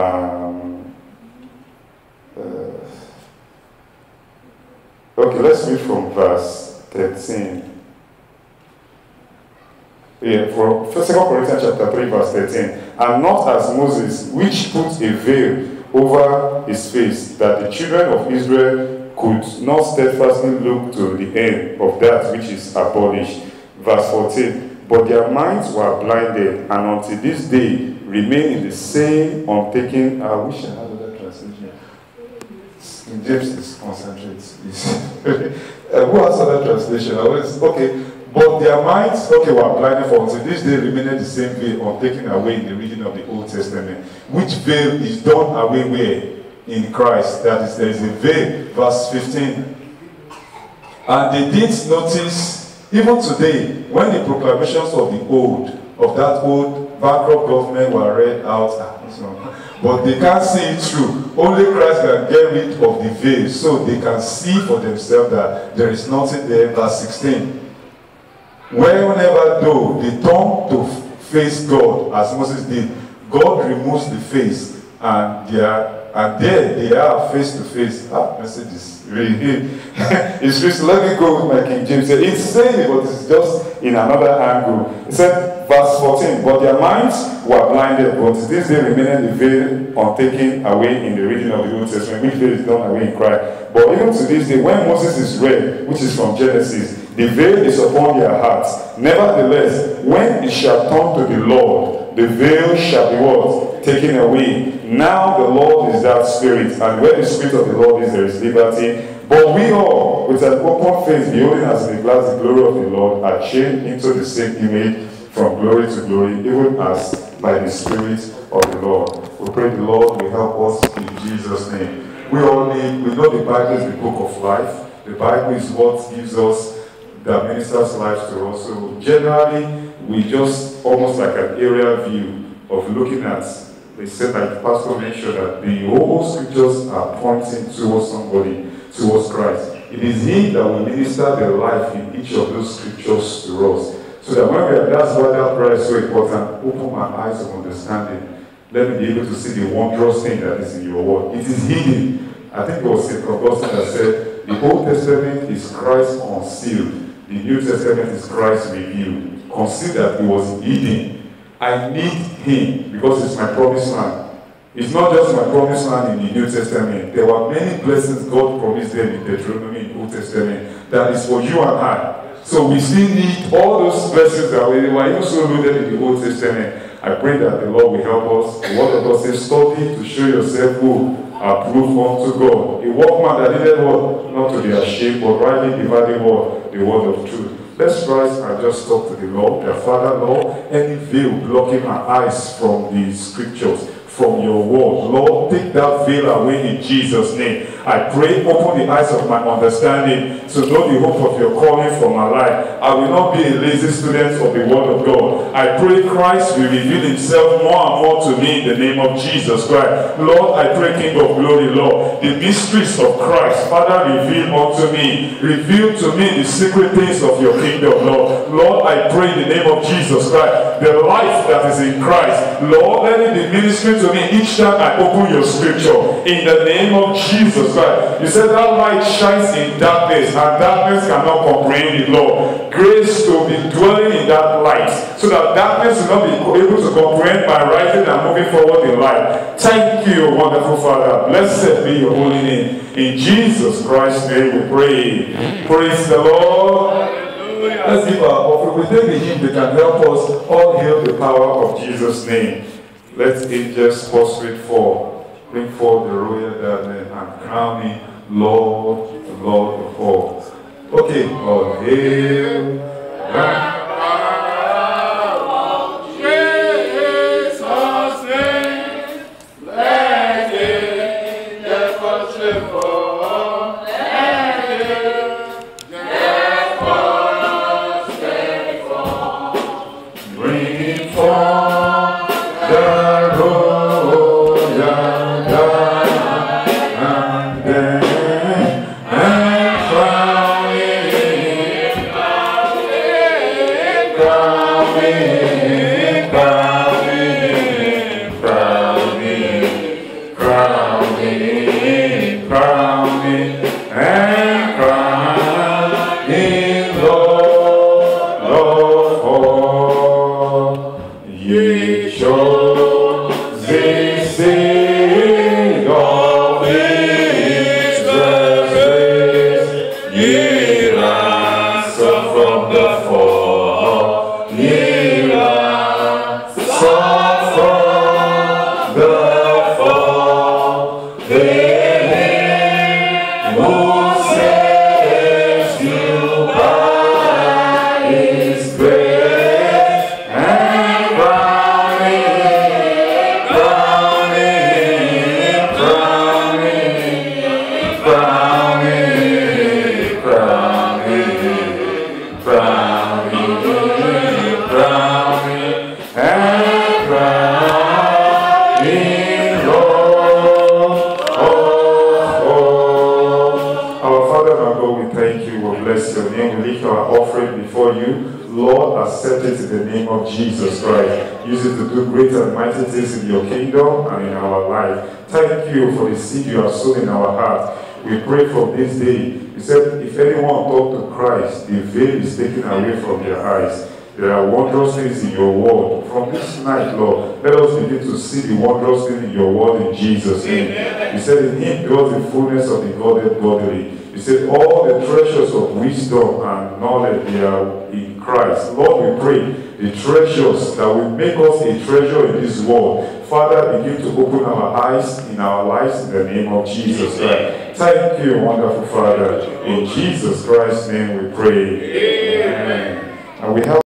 okay, let's read from verse 13. Yeah, for 2 Corinthians chapter 3 verse 13. And not as Moses, which put a veil over his face, that the children of Israel could not steadfastly look to the end of that which is abolished. Verse 14. But their minds were blinded, and until this day remain in the same untaking. I wish I had another translation. King James is concentrate. Who has other translation? Okay. But their minds, were blinded for until this day remained the same veil untaken away in the reading of the Old Testament. Which veil is done away where? In Christ. That is, there is a veil. Verse 15. And they did notice, even today, when the proclamations of that old bankrupt government were read out, but they can't see it through. Only Christ can get rid of the veil, so they can see for themselves that there is nothing there. Verse 16. Whenever though they turn to face God, as Moses did, God removes the face, and there they are face to face. That message is really it's just, let me go with my King James. It's saying, but it's just in another angle. It said, verse 14, but their minds were blinded, but this day remained the veil untaken away in the reading of the Old Testament, which veil is done away in Christ. But even to this day, when Moses is read, which is from Genesis, the veil is upon their hearts. Nevertheless, when it shall turn to the Lord, the veil shall be what? Taken away. Now the Lord is that Spirit, and where the Spirit of the Lord is, there is liberty. But we all, with an open face, beholding as in a glass the glory of the Lord, are changed into the same image from glory to glory, even as by the Spirit of the Lord. We pray the Lord will help us in Jesus' name. We know the Bible is the book of life. The Bible is what gives us, that ministers life to us. So generally, we just almost like an area view of looking at, they said, like the pastor mentioned, that the whole scriptures are pointing towards somebody, towards Christ. It is He that will minister the life in each of those scriptures to us. So that when we are, that's why that prayer is so important. Open my eyes of understanding. Let me be able to see the wondrous thing that is in your word. It is hidden. I think it was St. Augustine that said, the Old Testament is Christ concealed. The New Testament is Christ revealed. Consider that it was hidden. I need Him because it's my promised land. It's not just my promised land in the New Testament. There were many blessings God promised them in Deuteronomy in the Old Testament that is for you and I. So we still need all those blessings that were even so loaded in the Old Testament. I pray that the Lord will help us. The Word of God says, study to show yourself who approved unto God. A workman that needed what? Not to be ashamed, but rightly dividing what? The word of truth. Let's rise and just talk to the Lord. The Father, Lord, any veil blocking our eyes from the scriptures, from your word, Lord, take that veil away in Jesus' name. I pray, open the eyes of my understanding to know the hope of your calling for my life. I will not be a lazy student of the word of God. I pray Christ will reveal himself more and more to me in the name of Jesus Christ. Lord, I pray, King of glory, Lord, the mysteries of Christ, Father, reveal unto me. Reveal to me the secret things of your kingdom, Lord. Lord, I pray in the name of Jesus Christ, the life that is in Christ, Lord, let it be ministered to me each time I open your scripture. In the name of Jesus Christ. You said that light shines in darkness, and darkness cannot comprehend it, Lord. Grace to be dwelling in that light, so that darkness will not be able to comprehend my rising and moving forward in life. Thank you, wonderful Father. Blessed be your holy name. In Jesus Christ's name we pray. Praise the Lord. Let's give our offering. We take the hymn that can help us all hail the power of Jesus' name. Let angels prostrate for, bring forth the royal diadem and crown me Lord, the Lord of all. Okay, all hail. Jesus Christ. Use it to do great and mighty things in your kingdom and in our life. Thank you for the seed you have sown in our heart. We pray from this day. You said, if anyone talk to Christ, the veil is taken away from their eyes. There are wondrous things in your word. From this night, Lord, let us begin to see the wondrous things in your word in Jesus' name. You said, in him dwells the fullness of the Godhead bodily. You said, all the treasures of wisdom and knowledge, they are in Christ. Lord, we pray, the treasures that will make us a treasure in this world. Father, begin to open our eyes in our lives in the name of Jesus Christ. Thank you, wonderful Father. In Jesus Christ's name we pray. Amen. And we have